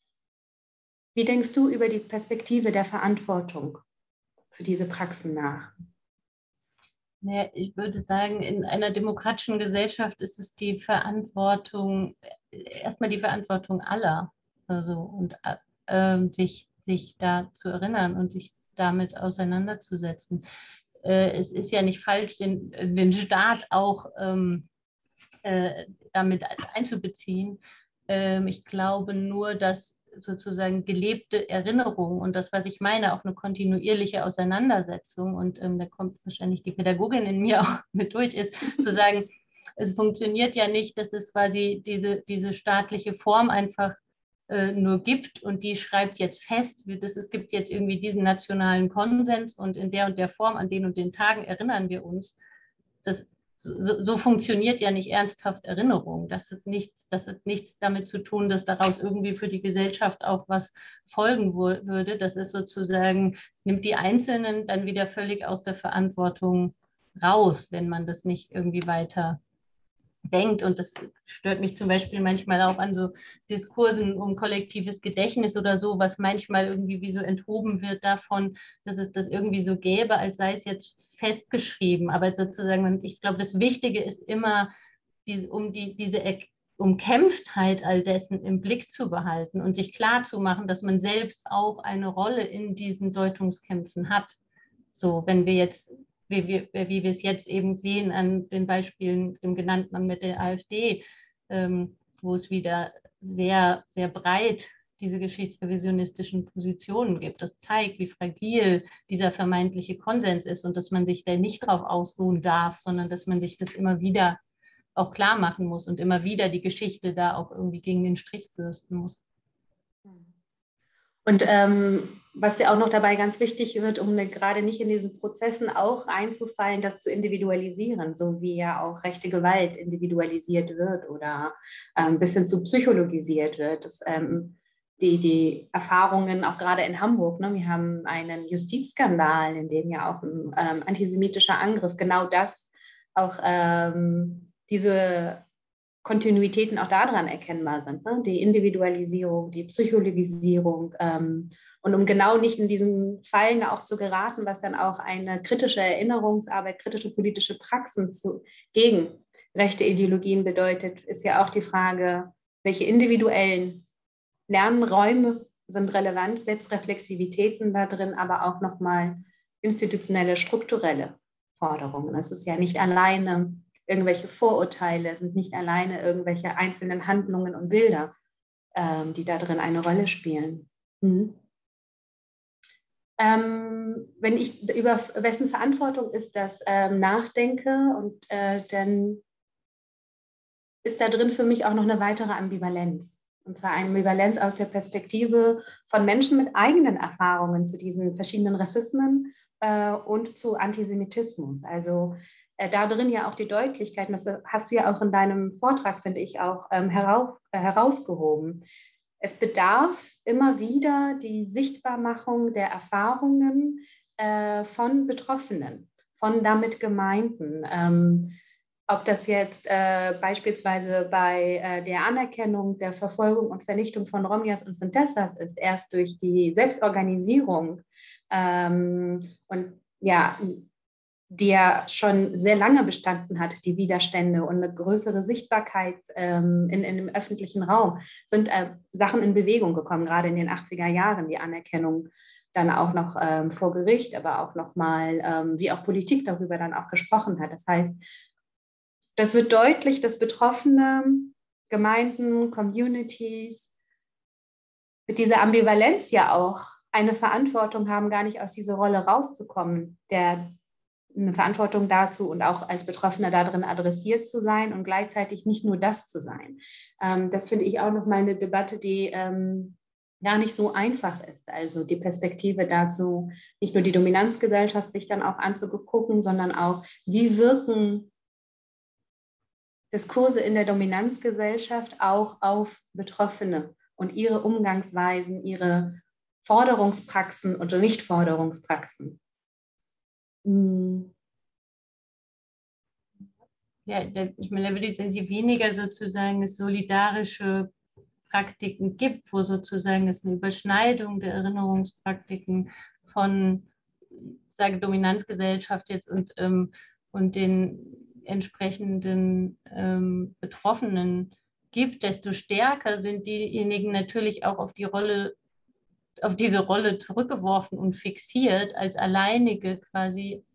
Wie denkst du über die Perspektive der Verantwortung für diese Praxen nach? Ja, ich würde sagen, in einer demokratischen Gesellschaft ist es die Verantwortung, erstmal die Verantwortung aller, also und äh, sich, sich da zu erinnern und sich damit auseinanderzusetzen. Äh, es ist ja nicht falsch, den, den Staat auch ähm, äh, damit einzubeziehen. Ähm, ich glaube nur, dass sozusagen gelebte Erinnerung und das, was ich meine, auch eine kontinuierliche Auseinandersetzung und ähm, da kommt wahrscheinlich die Pädagogin in mir auch mit durch, ist zu sagen, es funktioniert ja nicht, dass es quasi diese, diese staatliche Form einfach äh, nur gibt und die schreibt jetzt fest, dass es gibt jetzt irgendwie diesen nationalen Konsens und in der und der Form an den und den Tagen erinnern wir uns. Das So, so funktioniert ja nicht ernsthaft Erinnerung. Das hat, nichts, das hat nichts damit zu tun, dass daraus irgendwie für die Gesellschaft auch was folgen würde. Das ist sozusagen, nimmt die Einzelnen dann wieder völlig aus der Verantwortung raus, wenn man das nicht irgendwie weiter denkt. Und das stört mich zum Beispiel manchmal auch an so Diskursen um kollektives Gedächtnis oder so, was manchmal irgendwie wie so enthoben wird davon, dass es das irgendwie so gäbe, als sei es jetzt festgeschrieben. Aber sozusagen, ich glaube, das Wichtige ist immer, diese, um die, diese Umkämpftheit all dessen im Blick zu behalten und sich klar zu machen, dass man selbst auch eine Rolle in diesen Deutungskämpfen hat. So, wenn wir jetzt wie wir, wie wir es jetzt eben sehen an den Beispielen, dem genannten mit der AfD, ähm, wo es wieder sehr, sehr breit diese geschichtsrevisionistischen Positionen gibt. Das zeigt, wie fragil dieser vermeintliche Konsens ist und dass man sich da nicht drauf ausruhen darf, sondern dass man sich das immer wieder auch klar machen muss und immer wieder die Geschichte da auch irgendwie gegen den Strich bürsten muss. Und ähm, was ja auch noch dabei ganz wichtig wird, um ne, gerade nicht in diesen Prozessen auch einzufallen, das zu individualisieren, so wie ja auch rechte Gewalt individualisiert wird oder ein ähm, bisschen zu psychologisiert wird. Das, ähm, die, die Erfahrungen auch gerade in Hamburg, ne, wir haben einen Justizskandal, in dem ja auch ein ähm, antisemitischer Angriff genau das auch ähm, diese Kontinuitäten auch daran erkennbar sind, ne? Die Individualisierung, die Psychologisierung ähm, und um genau nicht in diesen Fallen auch zu geraten, was dann auch eine kritische Erinnerungsarbeit, kritische politische Praxen zu, gegen rechte Ideologien bedeutet, ist ja auch die Frage, welche individuellen Lernräume sind relevant, Selbstreflexivitäten da drin, aber auch nochmal institutionelle, strukturelle Forderungen. Es ist ja nicht alleine irgendwelche Vorurteile, sind nicht alleine irgendwelche einzelnen Handlungen und Bilder, ähm, die da drin eine Rolle spielen. Mhm. Ähm, wenn ich über wessen Verantwortung ist das ähm, nachdenke und äh, dann ist da drin für mich auch noch eine weitere Ambivalenz. Und zwar eine Ambivalenz aus der Perspektive von Menschen mit eigenen Erfahrungen zu diesen verschiedenen Rassismen äh, und zu Antisemitismus. Also äh, da drin ja auch die Deutlichkeit, das hast du ja auch in deinem Vortrag, finde ich, auch ähm, herauf, äh, herausgehoben. Es bedarf immer wieder die Sichtbarmachung der Erfahrungen äh, von Betroffenen, von damit Gemeinten. Ähm, ob das jetzt äh, beispielsweise bei äh, der Anerkennung der Verfolgung und Vernichtung von Romias und Sintessas ist, erst durch die Selbstorganisierung ähm, und ja, die ja schon sehr lange bestanden hat, die Widerstände und eine größere Sichtbarkeit ähm, in, in dem öffentlichen Raum, sind äh, Sachen in Bewegung gekommen, gerade in den achtziger Jahren, die Anerkennung dann auch noch ähm, vor Gericht, aber auch nochmal, ähm, wie auch Politik darüber dann auch gesprochen hat. Das heißt, das wird deutlich, dass Betroffene, Gemeinden, Communities mit dieser Ambivalenz ja auch eine Verantwortung haben, gar nicht aus dieser Rolle rauszukommen, der eine Verantwortung dazu und auch als Betroffener darin adressiert zu sein und gleichzeitig nicht nur das zu sein. Ähm, das finde ich auch nochmal eine Debatte, die ähm, gar nicht so einfach ist. Also die Perspektive dazu, nicht nur die Dominanzgesellschaft sich dann auch anzugucken, sondern auch, wie wirken Diskurse in der Dominanzgesellschaft auch auf Betroffene und ihre Umgangsweisen, ihre Forderungspraxen oder Nichtforderungspraxen. Hm. Ja, ich meine, da würde ich sagen, je weniger sozusagen es solidarische Praktiken gibt, wo sozusagen es eine Überschneidung der Erinnerungspraktiken von, sage Dominanzgesellschaft jetzt und, ähm, und den entsprechenden ähm, Betroffenen gibt, desto stärker sind diejenigen natürlich auch auf die Rolle, auf diese Rolle zurückgeworfen und fixiert, als alleinige quasi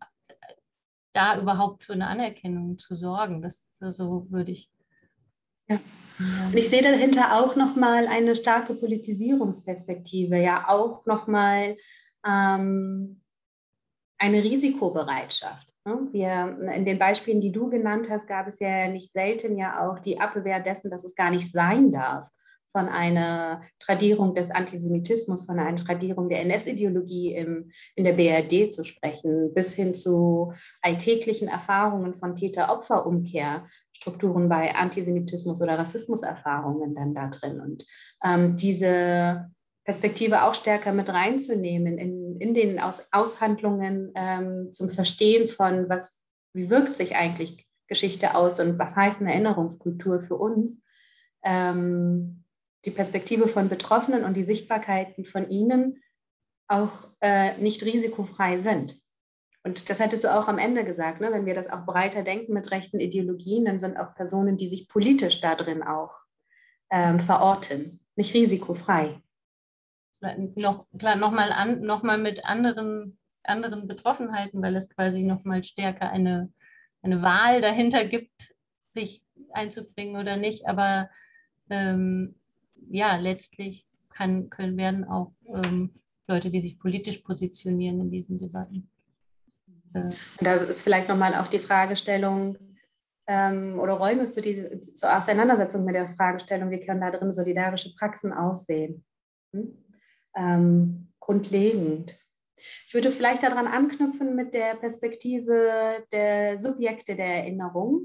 da überhaupt für eine Anerkennung zu sorgen. Das, so würde ich. Ja. Und ich sehe dahinter auch nochmal eine starke Politisierungsperspektive, ja auch nochmal ähm, eine Risikobereitschaft. Ne? Wir, in den Beispielen, die du genannt hast, gab es ja nicht selten ja auch die Abwehr dessen, dass es gar nicht sein darf, von einer Tradierung des Antisemitismus, von einer Tradierung der N S-Ideologie im, in der B R D zu sprechen, bis hin zu alltäglichen Erfahrungen von Täter-Opfer-Umkehr, Strukturen bei Antisemitismus oder Rassismuserfahrungen dann da drin. Und ähm, diese Perspektive auch stärker mit reinzunehmen in, in den Aus, Aushandlungen ähm, zum Verstehen von, was, wie wirkt sich eigentlich Geschichte aus und was heißt eine Erinnerungskultur für uns. Ähm, die Perspektive von Betroffenen und die Sichtbarkeiten von ihnen auch äh, nicht risikofrei sind. Und das hattest du auch am Ende gesagt, ne? Wenn wir das auch breiter denken mit rechten Ideologien, dann sind auch Personen, die sich politisch da drin auch ähm, verorten, nicht risikofrei. Noch, klar, nochmal an, noch mal mit anderen, anderen Betroffenheiten, weil es quasi nochmal stärker eine, eine Wahl dahinter gibt, sich einzubringen oder nicht. Aber ähm, ja, letztlich kann, können, werden auch ähm, Leute, die sich politisch positionieren in diesen Debatten. Äh, da ist vielleicht nochmal auch die Fragestellung, ähm, oder räumst du die zur Auseinandersetzung mit der Fragestellung, wie können da drin solidarische Praxen aussehen? Hm? Ähm, grundlegend. Ich würde vielleicht daran anknüpfen mit der Perspektive der Subjekte der Erinnerung.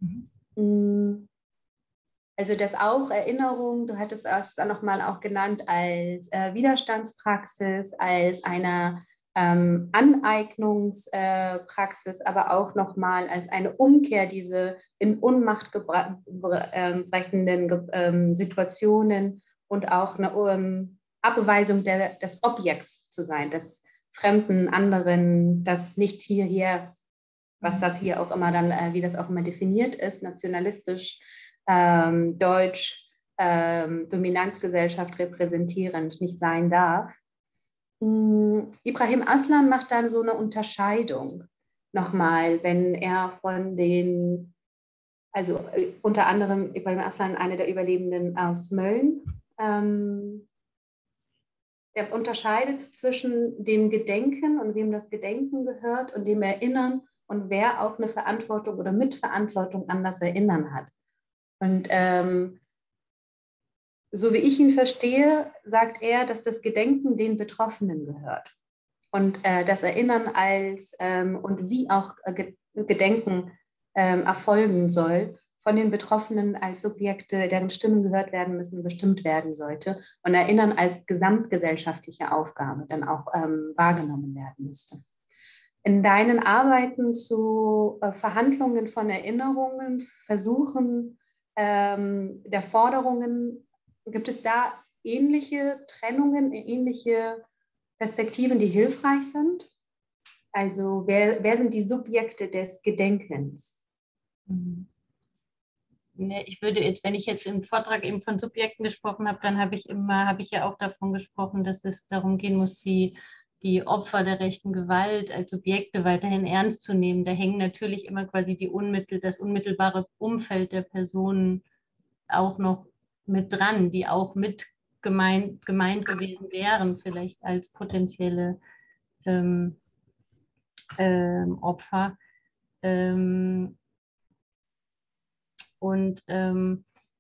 Mhm. Also dass auch Erinnerung, du hattest es dann nochmal auch genannt, als äh, Widerstandspraxis, als eine ähm, Aneignungspraxis, äh, aber auch nochmal als eine Umkehr, diese in Ohnmacht brechenden ähm, Situationen und auch eine ähm, Abweisung der, des Objekts zu sein, des fremden, anderen, das nicht hierher, was das hier auch immer dann, äh, wie das auch immer definiert ist, nationalistisch, ähm, deutsch, ähm, Dominanzgesellschaft repräsentierend nicht sein darf. Hm, Ibrahim Aslan macht dann so eine Unterscheidung nochmal, wenn er von den, also äh, unter anderem Ibrahim Aslan, einer der Überlebenden aus Mölln, ähm, er unterscheidet zwischen dem Gedenken und wem das Gedenken gehört und dem Erinnern und wer auch eine Verantwortung oder Mitverantwortung an das Erinnern hat. Und ähm, so wie ich ihn verstehe, sagt er, dass das Gedenken den Betroffenen gehört. Und äh, das Erinnern als ähm, und wie auch äh, Gedenken ähm, erfolgen soll, von den Betroffenen als Subjekte, deren Stimmen gehört werden müssen, bestimmt werden sollte. Und Erinnern als gesamtgesellschaftliche Aufgabe dann auch ähm, wahrgenommen werden müsste. In deinen Arbeiten zu äh, Verhandlungen von Erinnerungen, Versuchen ähm, der Forderungen, gibt es da ähnliche Trennungen, ähnliche Perspektiven, die hilfreich sind? Also wer, wer sind die Subjekte des Gedenkens? Mhm. Ich würde jetzt, wenn ich jetzt im Vortrag eben von Subjekten gesprochen habe, dann habe ich immer, habe ich ja auch davon gesprochen, dass es darum gehen muss, die, die Opfer der rechten Gewalt als Subjekte weiterhin ernst zu nehmen. Da hängen natürlich immer quasi die unmittel, das unmittelbare Umfeld der Personen auch noch mit dran, die auch mit gemeint, gemeint gewesen wären, vielleicht als potenzielle ähm, ähm, Opfer. Ähm, und ähm,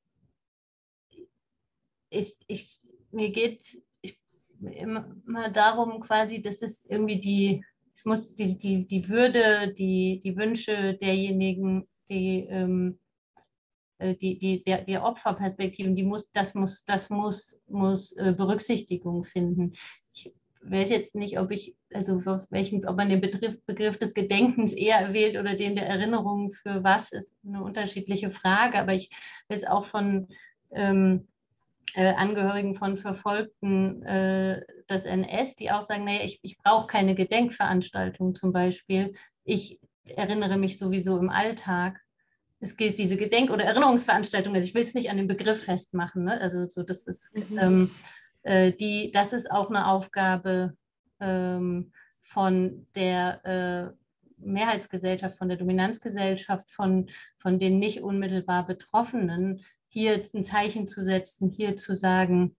ich, ich, mir geht es immer, immer darum, quasi, dass es irgendwie die, es muss die, die, die Würde, die, die Wünsche derjenigen, die, ähm, die, die, der, die Opferperspektiven, die muss, das muss, das muss, muss Berücksichtigung finden. Ich weiß jetzt nicht, ob ich, also welchen, ob man den Begriff, Begriff des Gedenkens eher wählt oder den der Erinnerung für was, ist eine unterschiedliche Frage, aber ich weiß auch von ähm, äh, Angehörigen von Verfolgten äh, des N S, die auch sagen, naja, ich, ich brauche keine Gedenkveranstaltung zum Beispiel, ich erinnere mich sowieso im Alltag. Es gilt diese Gedenk- oder Erinnerungsveranstaltung, also ich will es nicht an den Begriff festmachen, ne? Also so, das ist, mhm. ähm, äh, die, das ist auch eine Aufgabe ähm, von der äh, Mehrheitsgesellschaft, von der Dominanzgesellschaft, von, von den nicht unmittelbar Betroffenen, hier ein Zeichen zu setzen, hier zu sagen,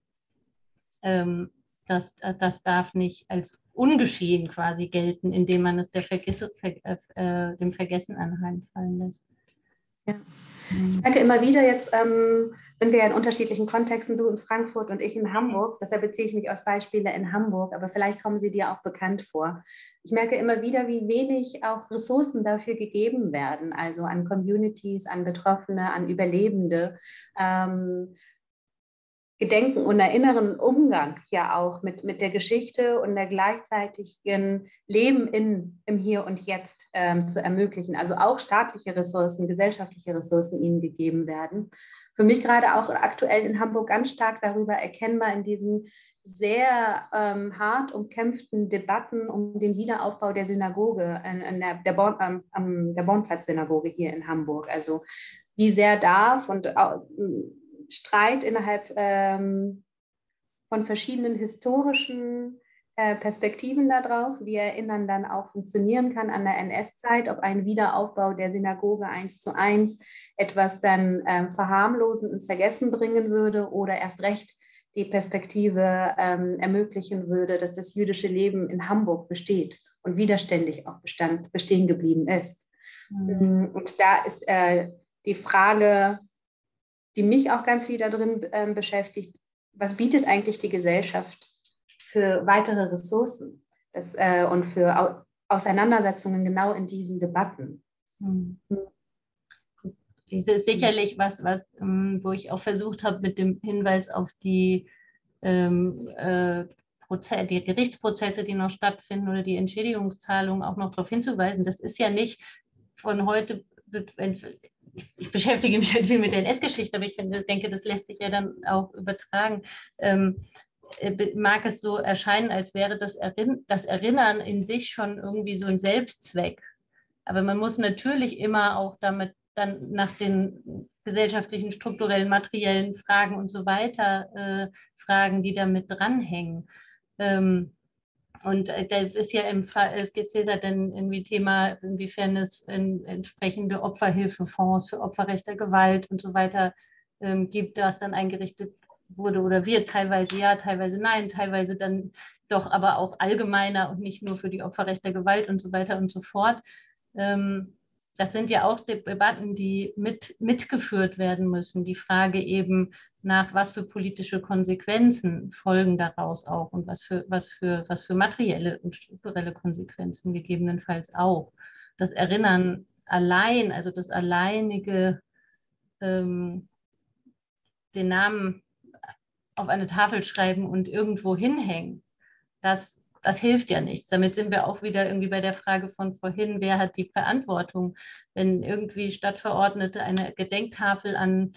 ähm, das, das darf nicht als ungeschehen quasi gelten, indem man es der Vergiss, ver, äh, dem Vergessen anheimfallen lässt. Ja. Ich merke immer wieder, jetzt ähm, sind wir ja in unterschiedlichen Kontexten, du in Frankfurt und ich in Hamburg. Deshalb beziehe ich mich aus Beispiele in Hamburg, aber vielleicht kommen sie dir auch bekannt vor. Ich merke immer wieder, wie wenig auch Ressourcen dafür gegeben werden, also an Communities, an Betroffene, an Überlebende. Ähm, Gedenken und erinnern Umgang ja auch mit, mit der Geschichte und der gleichzeitigen Leben in, im Hier und Jetzt ähm, zu ermöglichen. Also auch staatliche Ressourcen, gesellschaftliche Ressourcen ihnen gegeben werden. Für mich gerade auch aktuell in Hamburg ganz stark darüber erkennbar in diesen sehr ähm, hart umkämpften Debatten um den Wiederaufbau der Synagoge, in, in der, der, Born, ähm, der Bornplatz-Synagoge hier in Hamburg. Also wie sehr darf und auch, Streit innerhalb ähm, von verschiedenen historischen äh, Perspektiven darauf, wie Erinnern dann auch funktionieren kann an der N S-Zeit, ob ein Wiederaufbau der Synagoge eins zu eins etwas dann ähm, verharmlosen, ins Vergessen bringen würde oder erst recht die Perspektive ähm, ermöglichen würde, dass das jüdische Leben in Hamburg besteht und widerständig auch bestand, bestehen geblieben ist. Mhm. Und da ist äh, die Frage, die mich auch ganz viel darin äh, beschäftigt, was bietet eigentlich die Gesellschaft für weitere Ressourcen das, äh, und für Au Auseinandersetzungen genau in diesen Debatten. Hm. Das ist sicherlich was, was wo ich auch versucht habe, mit dem Hinweis auf die, ähm, äh, Proze die Gerichtsprozesse, die noch stattfinden oder die Entschädigungszahlungen auch noch darauf hinzuweisen. Das ist ja nicht von heute, ich beschäftige mich halt viel mit der N S-Geschichte, aber ich finde, denke, das lässt sich ja dann auch übertragen. Ähm, mag es so erscheinen, als wäre das, Errin das Erinnern in sich schon irgendwie so ein Selbstzweck. Aber man muss natürlich immer auch damit dann nach den gesellschaftlichen, strukturellen, materiellen Fragen und so weiter äh, fragen, die damit dranhängen. Ähm, Und äh, das ist ja im Fall, es geht ja dann irgendwie Thema, inwiefern es in, entsprechende Opferhilfefonds für Opferrecht der Gewalt und so weiter ähm, gibt, das dann eingerichtet wurde oder wird. Teilweise ja, teilweise nein, teilweise dann doch aber auch allgemeiner und nicht nur für die Opferrecht der Gewalt und so weiter und so fort. Ähm, das sind ja auch Debatten, die mit, mitgeführt werden müssen. Die Frage eben, nach was für politische Konsequenzen folgen daraus auch und was für, was für, was für materielle und strukturelle Konsequenzen gegebenenfalls auch. Das Erinnern allein, also das alleinige, ähm, den Namen auf eine Tafel schreiben und irgendwo hinhängen, das, das hilft ja nichts. Damit sind wir auch wieder irgendwie bei der Frage von vorhin, wer hat die Verantwortung, wenn irgendwie Stadtverordnete eine Gedenktafel an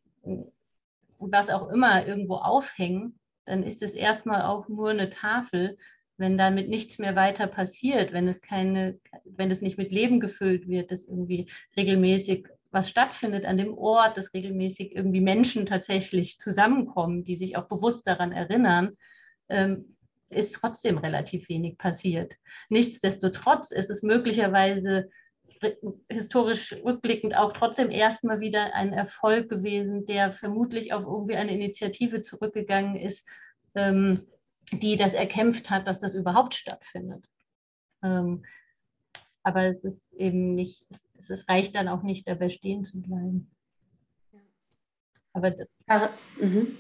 was auch immer irgendwo aufhängen, dann ist es erstmal auch nur eine Tafel. Wenn damit nichts mehr weiter passiert, wenn es keine, wenn es nicht mit Leben gefüllt wird, dass irgendwie regelmäßig was stattfindet an dem Ort, dass regelmäßig irgendwie Menschen tatsächlich zusammenkommen, die sich auch bewusst daran erinnern, ähm, ist trotzdem relativ wenig passiert. Nichtsdestotrotz ist es möglicherweise historisch rückblickend auch trotzdem erstmal wieder ein Erfolg gewesen, der vermutlich auf irgendwie eine Initiative zurückgegangen ist, ähm, die das erkämpft hat, dass das überhaupt stattfindet. Ähm, aber es ist eben nicht, es, es reicht dann auch nicht, dabei stehen zu bleiben. Aber das. Mhm.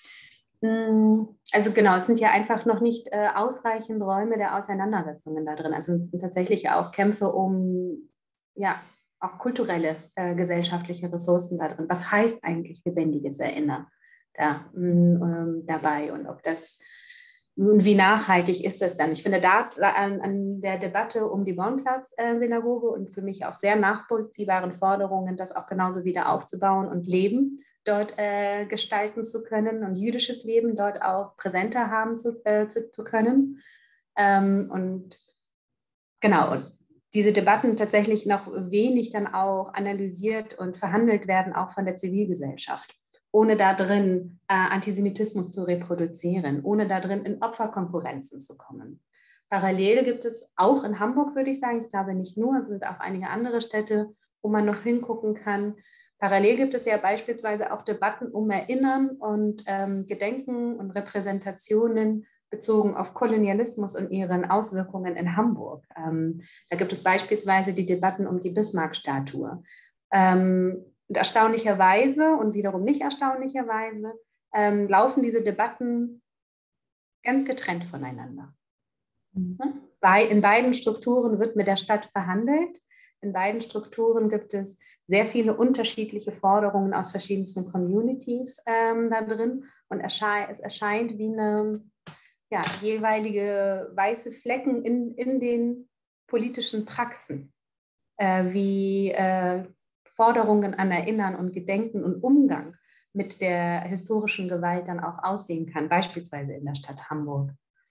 Also genau, es sind ja einfach noch nicht äh, ausreichend Räume der Auseinandersetzungen da drin. Also es sind tatsächlich auch Kämpfe um ja, auch kulturelle, äh, gesellschaftliche Ressourcen da drin. Was heißt eigentlich lebendiges Erinnern da, ähm, dabei und ob das, und wie nachhaltig ist das dann? Ich finde da an, an der Debatte um die Bornplatz-Synagoge und für mich auch sehr nachvollziehbaren Forderungen, das auch genauso wieder aufzubauen und Leben dort äh, gestalten zu können und jüdisches Leben dort auch präsenter haben zu, äh, zu, zu können. Ähm, und genau, und diese Debatten tatsächlich noch wenig dann auch analysiert und verhandelt werden, auch von der Zivilgesellschaft, ohne da drin äh, Antisemitismus zu reproduzieren, ohne da drin in Opferkonkurrenzen zu kommen. Parallel gibt es auch in Hamburg, würde ich sagen, ich glaube nicht nur, es sind auch einige andere Städte, wo man noch hingucken kann. Parallel gibt es ja beispielsweise auch Debatten um Erinnern und ähm, Gedenken und Repräsentationen bezogen auf Kolonialismus und ihren Auswirkungen in Hamburg. Ähm, da gibt es beispielsweise die Debatten um die Bismarck-Statue. Ähm, und erstaunlicherweise und wiederum nicht erstaunlicherweise ähm, laufen diese Debatten ganz getrennt voneinander. Mhm. Bei, in beiden Strukturen wird mit der Stadt verhandelt. In beiden Strukturen gibt es sehr viele unterschiedliche Forderungen aus verschiedensten Communities ähm, da drin. Und ersche es erscheint wie eine ja, jeweilige weiße Flecken in, in den politischen Praxen, äh, wie äh, Forderungen an Erinnern und Gedenken und Umgang mit der historischen Gewalt dann auch aussehen kann, beispielsweise in der Stadt Hamburg.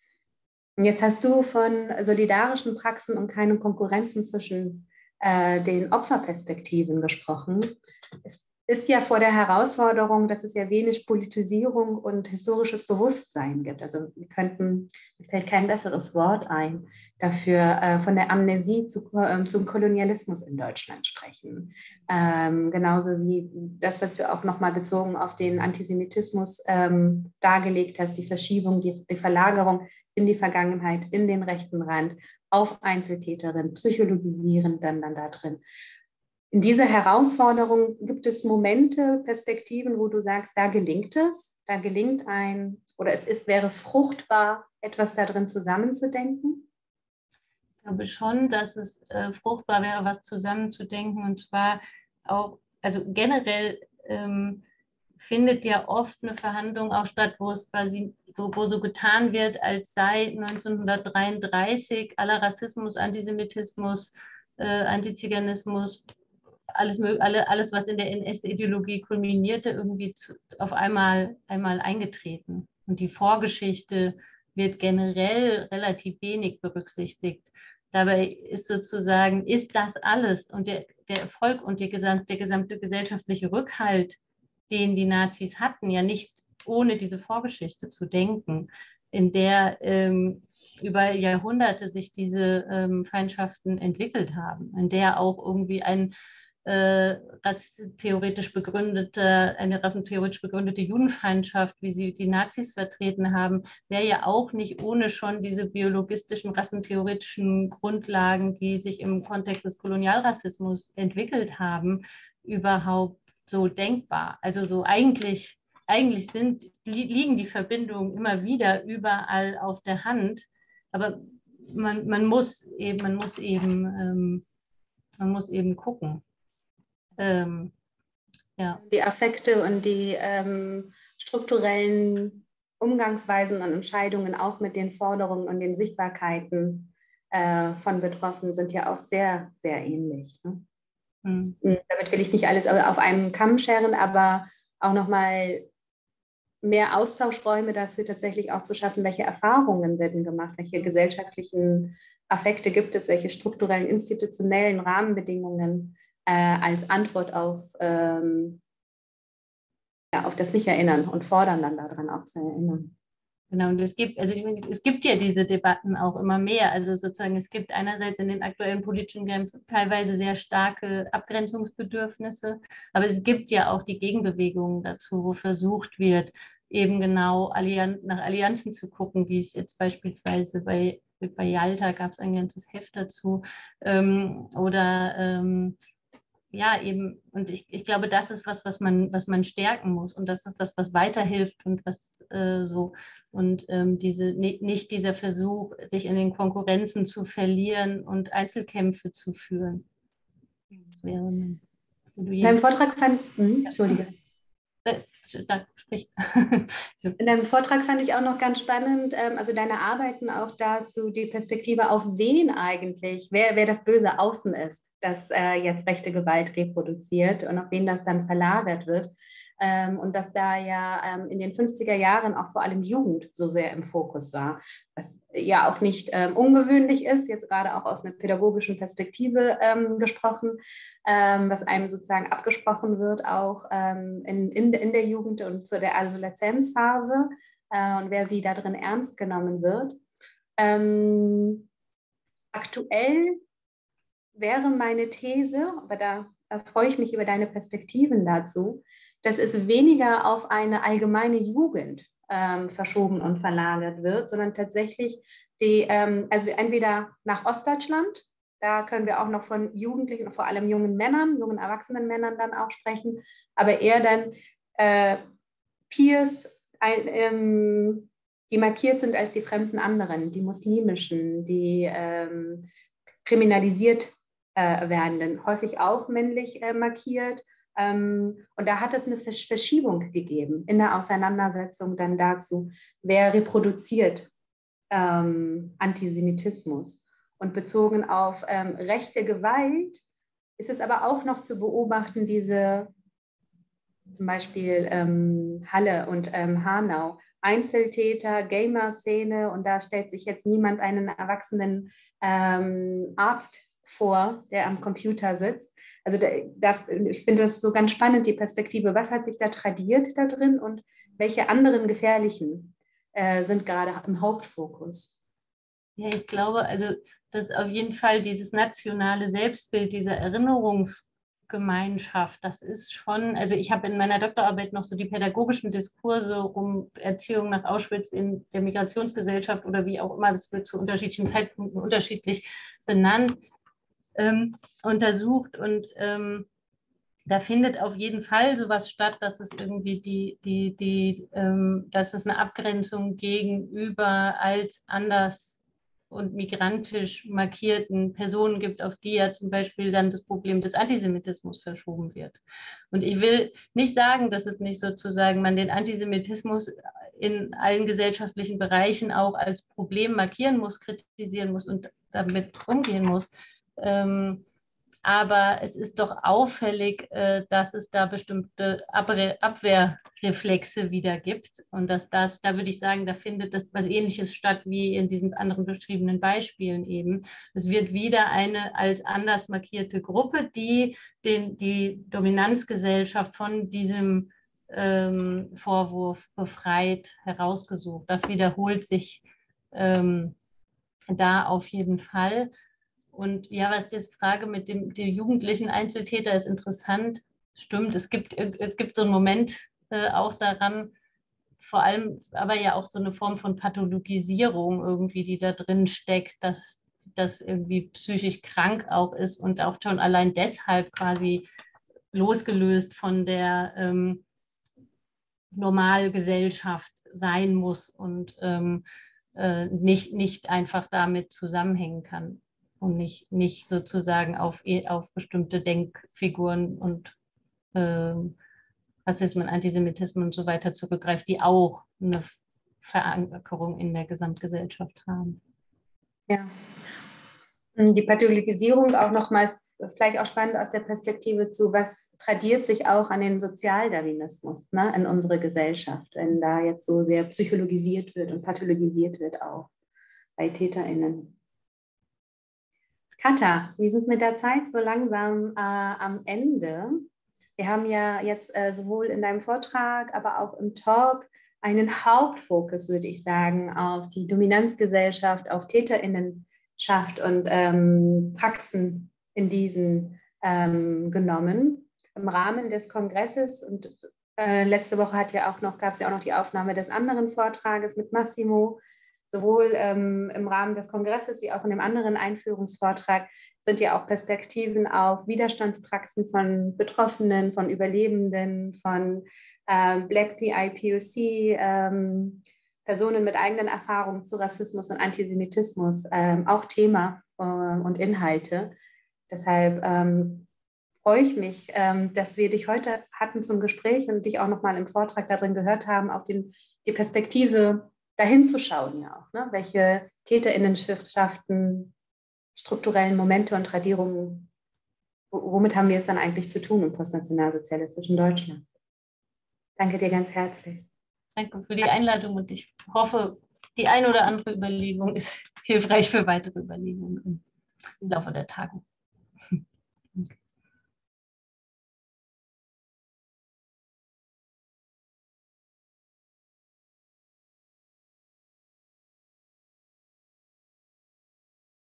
Und jetzt hast du von solidarischen Praxen und keine Konkurrenzen zwischen äh, den Opferperspektiven gesprochen. Es ist ja vor der Herausforderung, dass es ja wenig Politisierung und historisches Bewusstsein gibt. Also wir könnten, mir fällt kein besseres Wort ein, dafür äh, von der Amnesie zu, äh, zum Kolonialismus in Deutschland sprechen. Ähm, genauso wie das, was du auch nochmal bezogen auf den Antisemitismus ähm, dargelegt hast, die Verschiebung, die, die Verlagerung in die Vergangenheit, in den rechten Rand, auf Einzeltäterinnen, psychologisieren dann, dann da drin. In dieser Herausforderung gibt es Momente, Perspektiven, wo du sagst, da gelingt es, da gelingt ein, oder es ist, wäre fruchtbar, etwas da drin zusammenzudenken? Ich glaube schon, dass es äh, fruchtbar wäre, was zusammenzudenken, und zwar auch, also generell ähm, findet ja oft eine Verhandlung auch statt, wo es quasi, wo, wo so getan wird, als sei neunzehnhundertdreiunddreißig aller Rassismus, Antisemitismus, äh, Antiziganismus, alles, alle, alles, was in der N S-Ideologie kulminierte, irgendwie zu, auf einmal, einmal eingetreten. Und die Vorgeschichte wird generell relativ wenig berücksichtigt. Dabei ist sozusagen, ist das alles und der, der Erfolg und die gesamte, der gesamte gesellschaftliche Rückhalt, den die Nazis hatten, ja nicht ohne diese Vorgeschichte zu denken, in der ähm, über Jahrhunderte sich diese ähm, Feindschaften entwickelt haben, in der auch irgendwie ein äh, rassentheoretisch begründete, eine rassentheoretisch begründete Judenfeindschaft, wie sie die Nazis vertreten haben, wäre ja auch nicht ohne schon diese biologistischen, rassentheoretischen Grundlagen, die sich im Kontext des Kolonialrassismus entwickelt haben, überhaupt so denkbar. Also so eigentlich, eigentlich sind, li liegen die Verbindungen immer wieder überall auf der Hand, aber man, man muss eben, man muss eben, ähm, man muss eben gucken. Ähm, ja. Die Affekte und die ähm, strukturellen Umgangsweisen und Entscheidungen auch mit den Forderungen und den Sichtbarkeiten äh, von Betroffenen sind ja auch sehr, sehr ähnlich. Ne? Mhm. Damit will ich nicht alles auf einem Kamm scheren, aber auch nochmal mehr Austauschräume dafür tatsächlich auch zu schaffen, welche Erfahrungen werden gemacht, welche gesellschaftlichen Affekte gibt es, welche strukturellen, institutionellen Rahmenbedingungen äh, als Antwort auf, ähm, ja, auf das Nicht-Erinnern und fordern dann daran auch zu erinnern. Genau, und es gibt, also es gibt ja diese Debatten auch immer mehr. Also sozusagen, es gibt einerseits in den aktuellen politischen Kämpfen teilweise sehr starke Abgrenzungsbedürfnisse, aber es gibt ja auch die Gegenbewegungen dazu, wo versucht wird, eben genau Allian nach Allianzen zu gucken, wie es jetzt beispielsweise bei, bei Yalta gab es ein ganzes Heft dazu, ähm, oder ähm, ja, eben, und ich, ich glaube, das ist was, was man, was man stärken muss, und das ist das, was weiterhilft und was äh, so, und ähm, diese, nicht dieser Versuch, sich in den Konkurrenzen zu verlieren und Einzelkämpfe zu führen. Das wäre ein In deinem Vortrag fand, hm, Entschuldige. Äh, da, sprich. In deinem Vortrag fand ich auch noch ganz spannend, ähm, also deine Arbeiten auch dazu, die Perspektive auf wen eigentlich, wer, wer das böse Außen ist, das äh, jetzt rechte Gewalt reproduziert und auf wen das dann verlagert wird. Ähm, und dass da ja ähm, in den fünfziger Jahren auch vor allem Jugend so sehr im Fokus war, was ja auch nicht ähm, ungewöhnlich ist, jetzt gerade auch aus einer pädagogischen Perspektive ähm, gesprochen, ähm, was einem sozusagen abgesprochen wird, auch ähm, in, in, in der Jugend und zu der Adoleszenzphase äh, und wer wie da drin ernst genommen wird. Ähm, aktuell wäre meine These, aber da äh, freue ich mich über deine Perspektiven dazu, dass es weniger auf eine allgemeine Jugend ähm, verschoben und verlagert wird, sondern tatsächlich die, ähm, also entweder nach Ostdeutschland, da können wir auch noch von Jugendlichen, vor allem jungen Männern, jungen erwachsenen Männern dann auch sprechen, aber eher dann äh, Peers, ein, ähm, die markiert sind als die fremden anderen, die muslimischen, die ähm, kriminalisiert äh, werdenden, häufig auch männlich äh, markiert. Ähm, und da hat es eine Versch Verschiebung gegeben in der Auseinandersetzung dann dazu, wer reproduziert ähm, Antisemitismus. Und bezogen auf ähm, rechte Gewalt ist es aber auch noch zu beobachten, diese zum Beispiel ähm, Halle und ähm, Hanau, Einzeltäter, Gamer-Szene, und da stellt sich jetzt niemand einen erwachsenen ähm, Arzt vor, der am Computer sitzt. Also da, da, ich finde das so ganz spannend, die Perspektive, was hat sich da tradiert da drin und welche anderen gefährlichen äh, sind gerade im Hauptfokus. Ja, ich glaube, also dass auf jeden Fall dieses nationale Selbstbild, diese Erinnerungsgemeinschaft, das ist schon, also ich habe in meiner Doktorarbeit noch so die pädagogischen Diskurse um Erziehung nach Auschwitz in der Migrationsgesellschaft oder wie auch immer, das wird zu unterschiedlichen Zeitpunkten unterschiedlich benannt, ähm, untersucht, und ähm, da findet auf jeden Fall sowas statt, dass es irgendwie die, die, die, ähm, dass es eine Abgrenzung gegenüber als anders und migrantisch markierten Personen gibt, auf die ja zum Beispiel dann das Problem des Antisemitismus verschoben wird. Und ich will nicht sagen, dass es nicht sozusagen man den Antisemitismus in allen gesellschaftlichen Bereichen auch als Problem markieren muss, kritisieren muss und damit umgehen muss. Ähm, aber es ist doch auffällig, äh, dass es da bestimmte Abwehr Abwehrreflexe wieder gibt. Und dass das, da würde ich sagen, da findet das was Ähnliches statt wie in diesen anderen beschriebenen Beispielen eben. Es wird wieder eine als anders markierte Gruppe, die den, die Dominanzgesellschaft von diesem ähm, Vorwurf befreit, herausgesucht. Das wiederholt sich ähm, da auf jeden Fall. Und ja, was die Frage mit dem, dem jugendlichen Einzeltäter ist interessant. Stimmt, es gibt, es gibt so einen Moment äh, auch daran, vor allem aber ja auch so eine Form von Pathologisierung irgendwie, die da drin steckt, dass das irgendwie psychisch krank auch ist und auch schon allein deshalb quasi losgelöst von der ähm, Normalgesellschaft sein muss und ähm, äh, nicht, nicht einfach damit zusammenhängen kann und nicht, nicht sozusagen auf, auf bestimmte Denkfiguren und äh, Rassismen, Antisemitismus und so weiter zurückgreift, die auch eine Verankerung in der Gesamtgesellschaft haben. Ja. Die Pathologisierung auch nochmal vielleicht auch spannend aus der Perspektive zu, was tradiert sich auch an den Sozialdarwinismus, ne, in unsere Gesellschaft, wenn da jetzt so sehr psychologisiert wird und pathologisiert wird auch bei TäterInnen. Katha, wir sind mit der Zeit so langsam äh, am Ende. Wir haben ja jetzt äh, sowohl in deinem Vortrag, aber auch im Talk einen Hauptfokus, würde ich sagen, auf die Dominanzgesellschaft, auf TäterInnenschaft und ähm, Praxen in diesen ähm, genommen. Im Rahmen des Kongresses und äh, letzte Woche hat ja auch noch, gab es ja auch noch die Aufnahme des anderen Vortrages mit Massimo. Sowohl ähm, im Rahmen des Kongresses wie auch in dem anderen Einführungsvortrag sind ja auch Perspektiven auf Widerstandspraxen von Betroffenen, von Überlebenden, von äh, Black P I P O C, ähm, Personen mit eigenen Erfahrungen zu Rassismus und Antisemitismus, ähm, auch Thema äh, und Inhalte. Deshalb ähm, freue ich mich, ähm, dass wir dich heute hatten zum Gespräch und dich auch nochmal im Vortrag darin gehört haben, auf den, die Perspektive dahin zu schauen, ja auch, ne? Welche TäterInnenschaften, strukturellen Momente und Tradierungen, womit haben wir es dann eigentlich zu tun im postnationalsozialistischen Deutschland? Danke dir ganz herzlich. Danke für die Einladung und ich hoffe, die ein oder andere Überlegung ist hilfreich für weitere Überlegungen im Laufe der Tagung.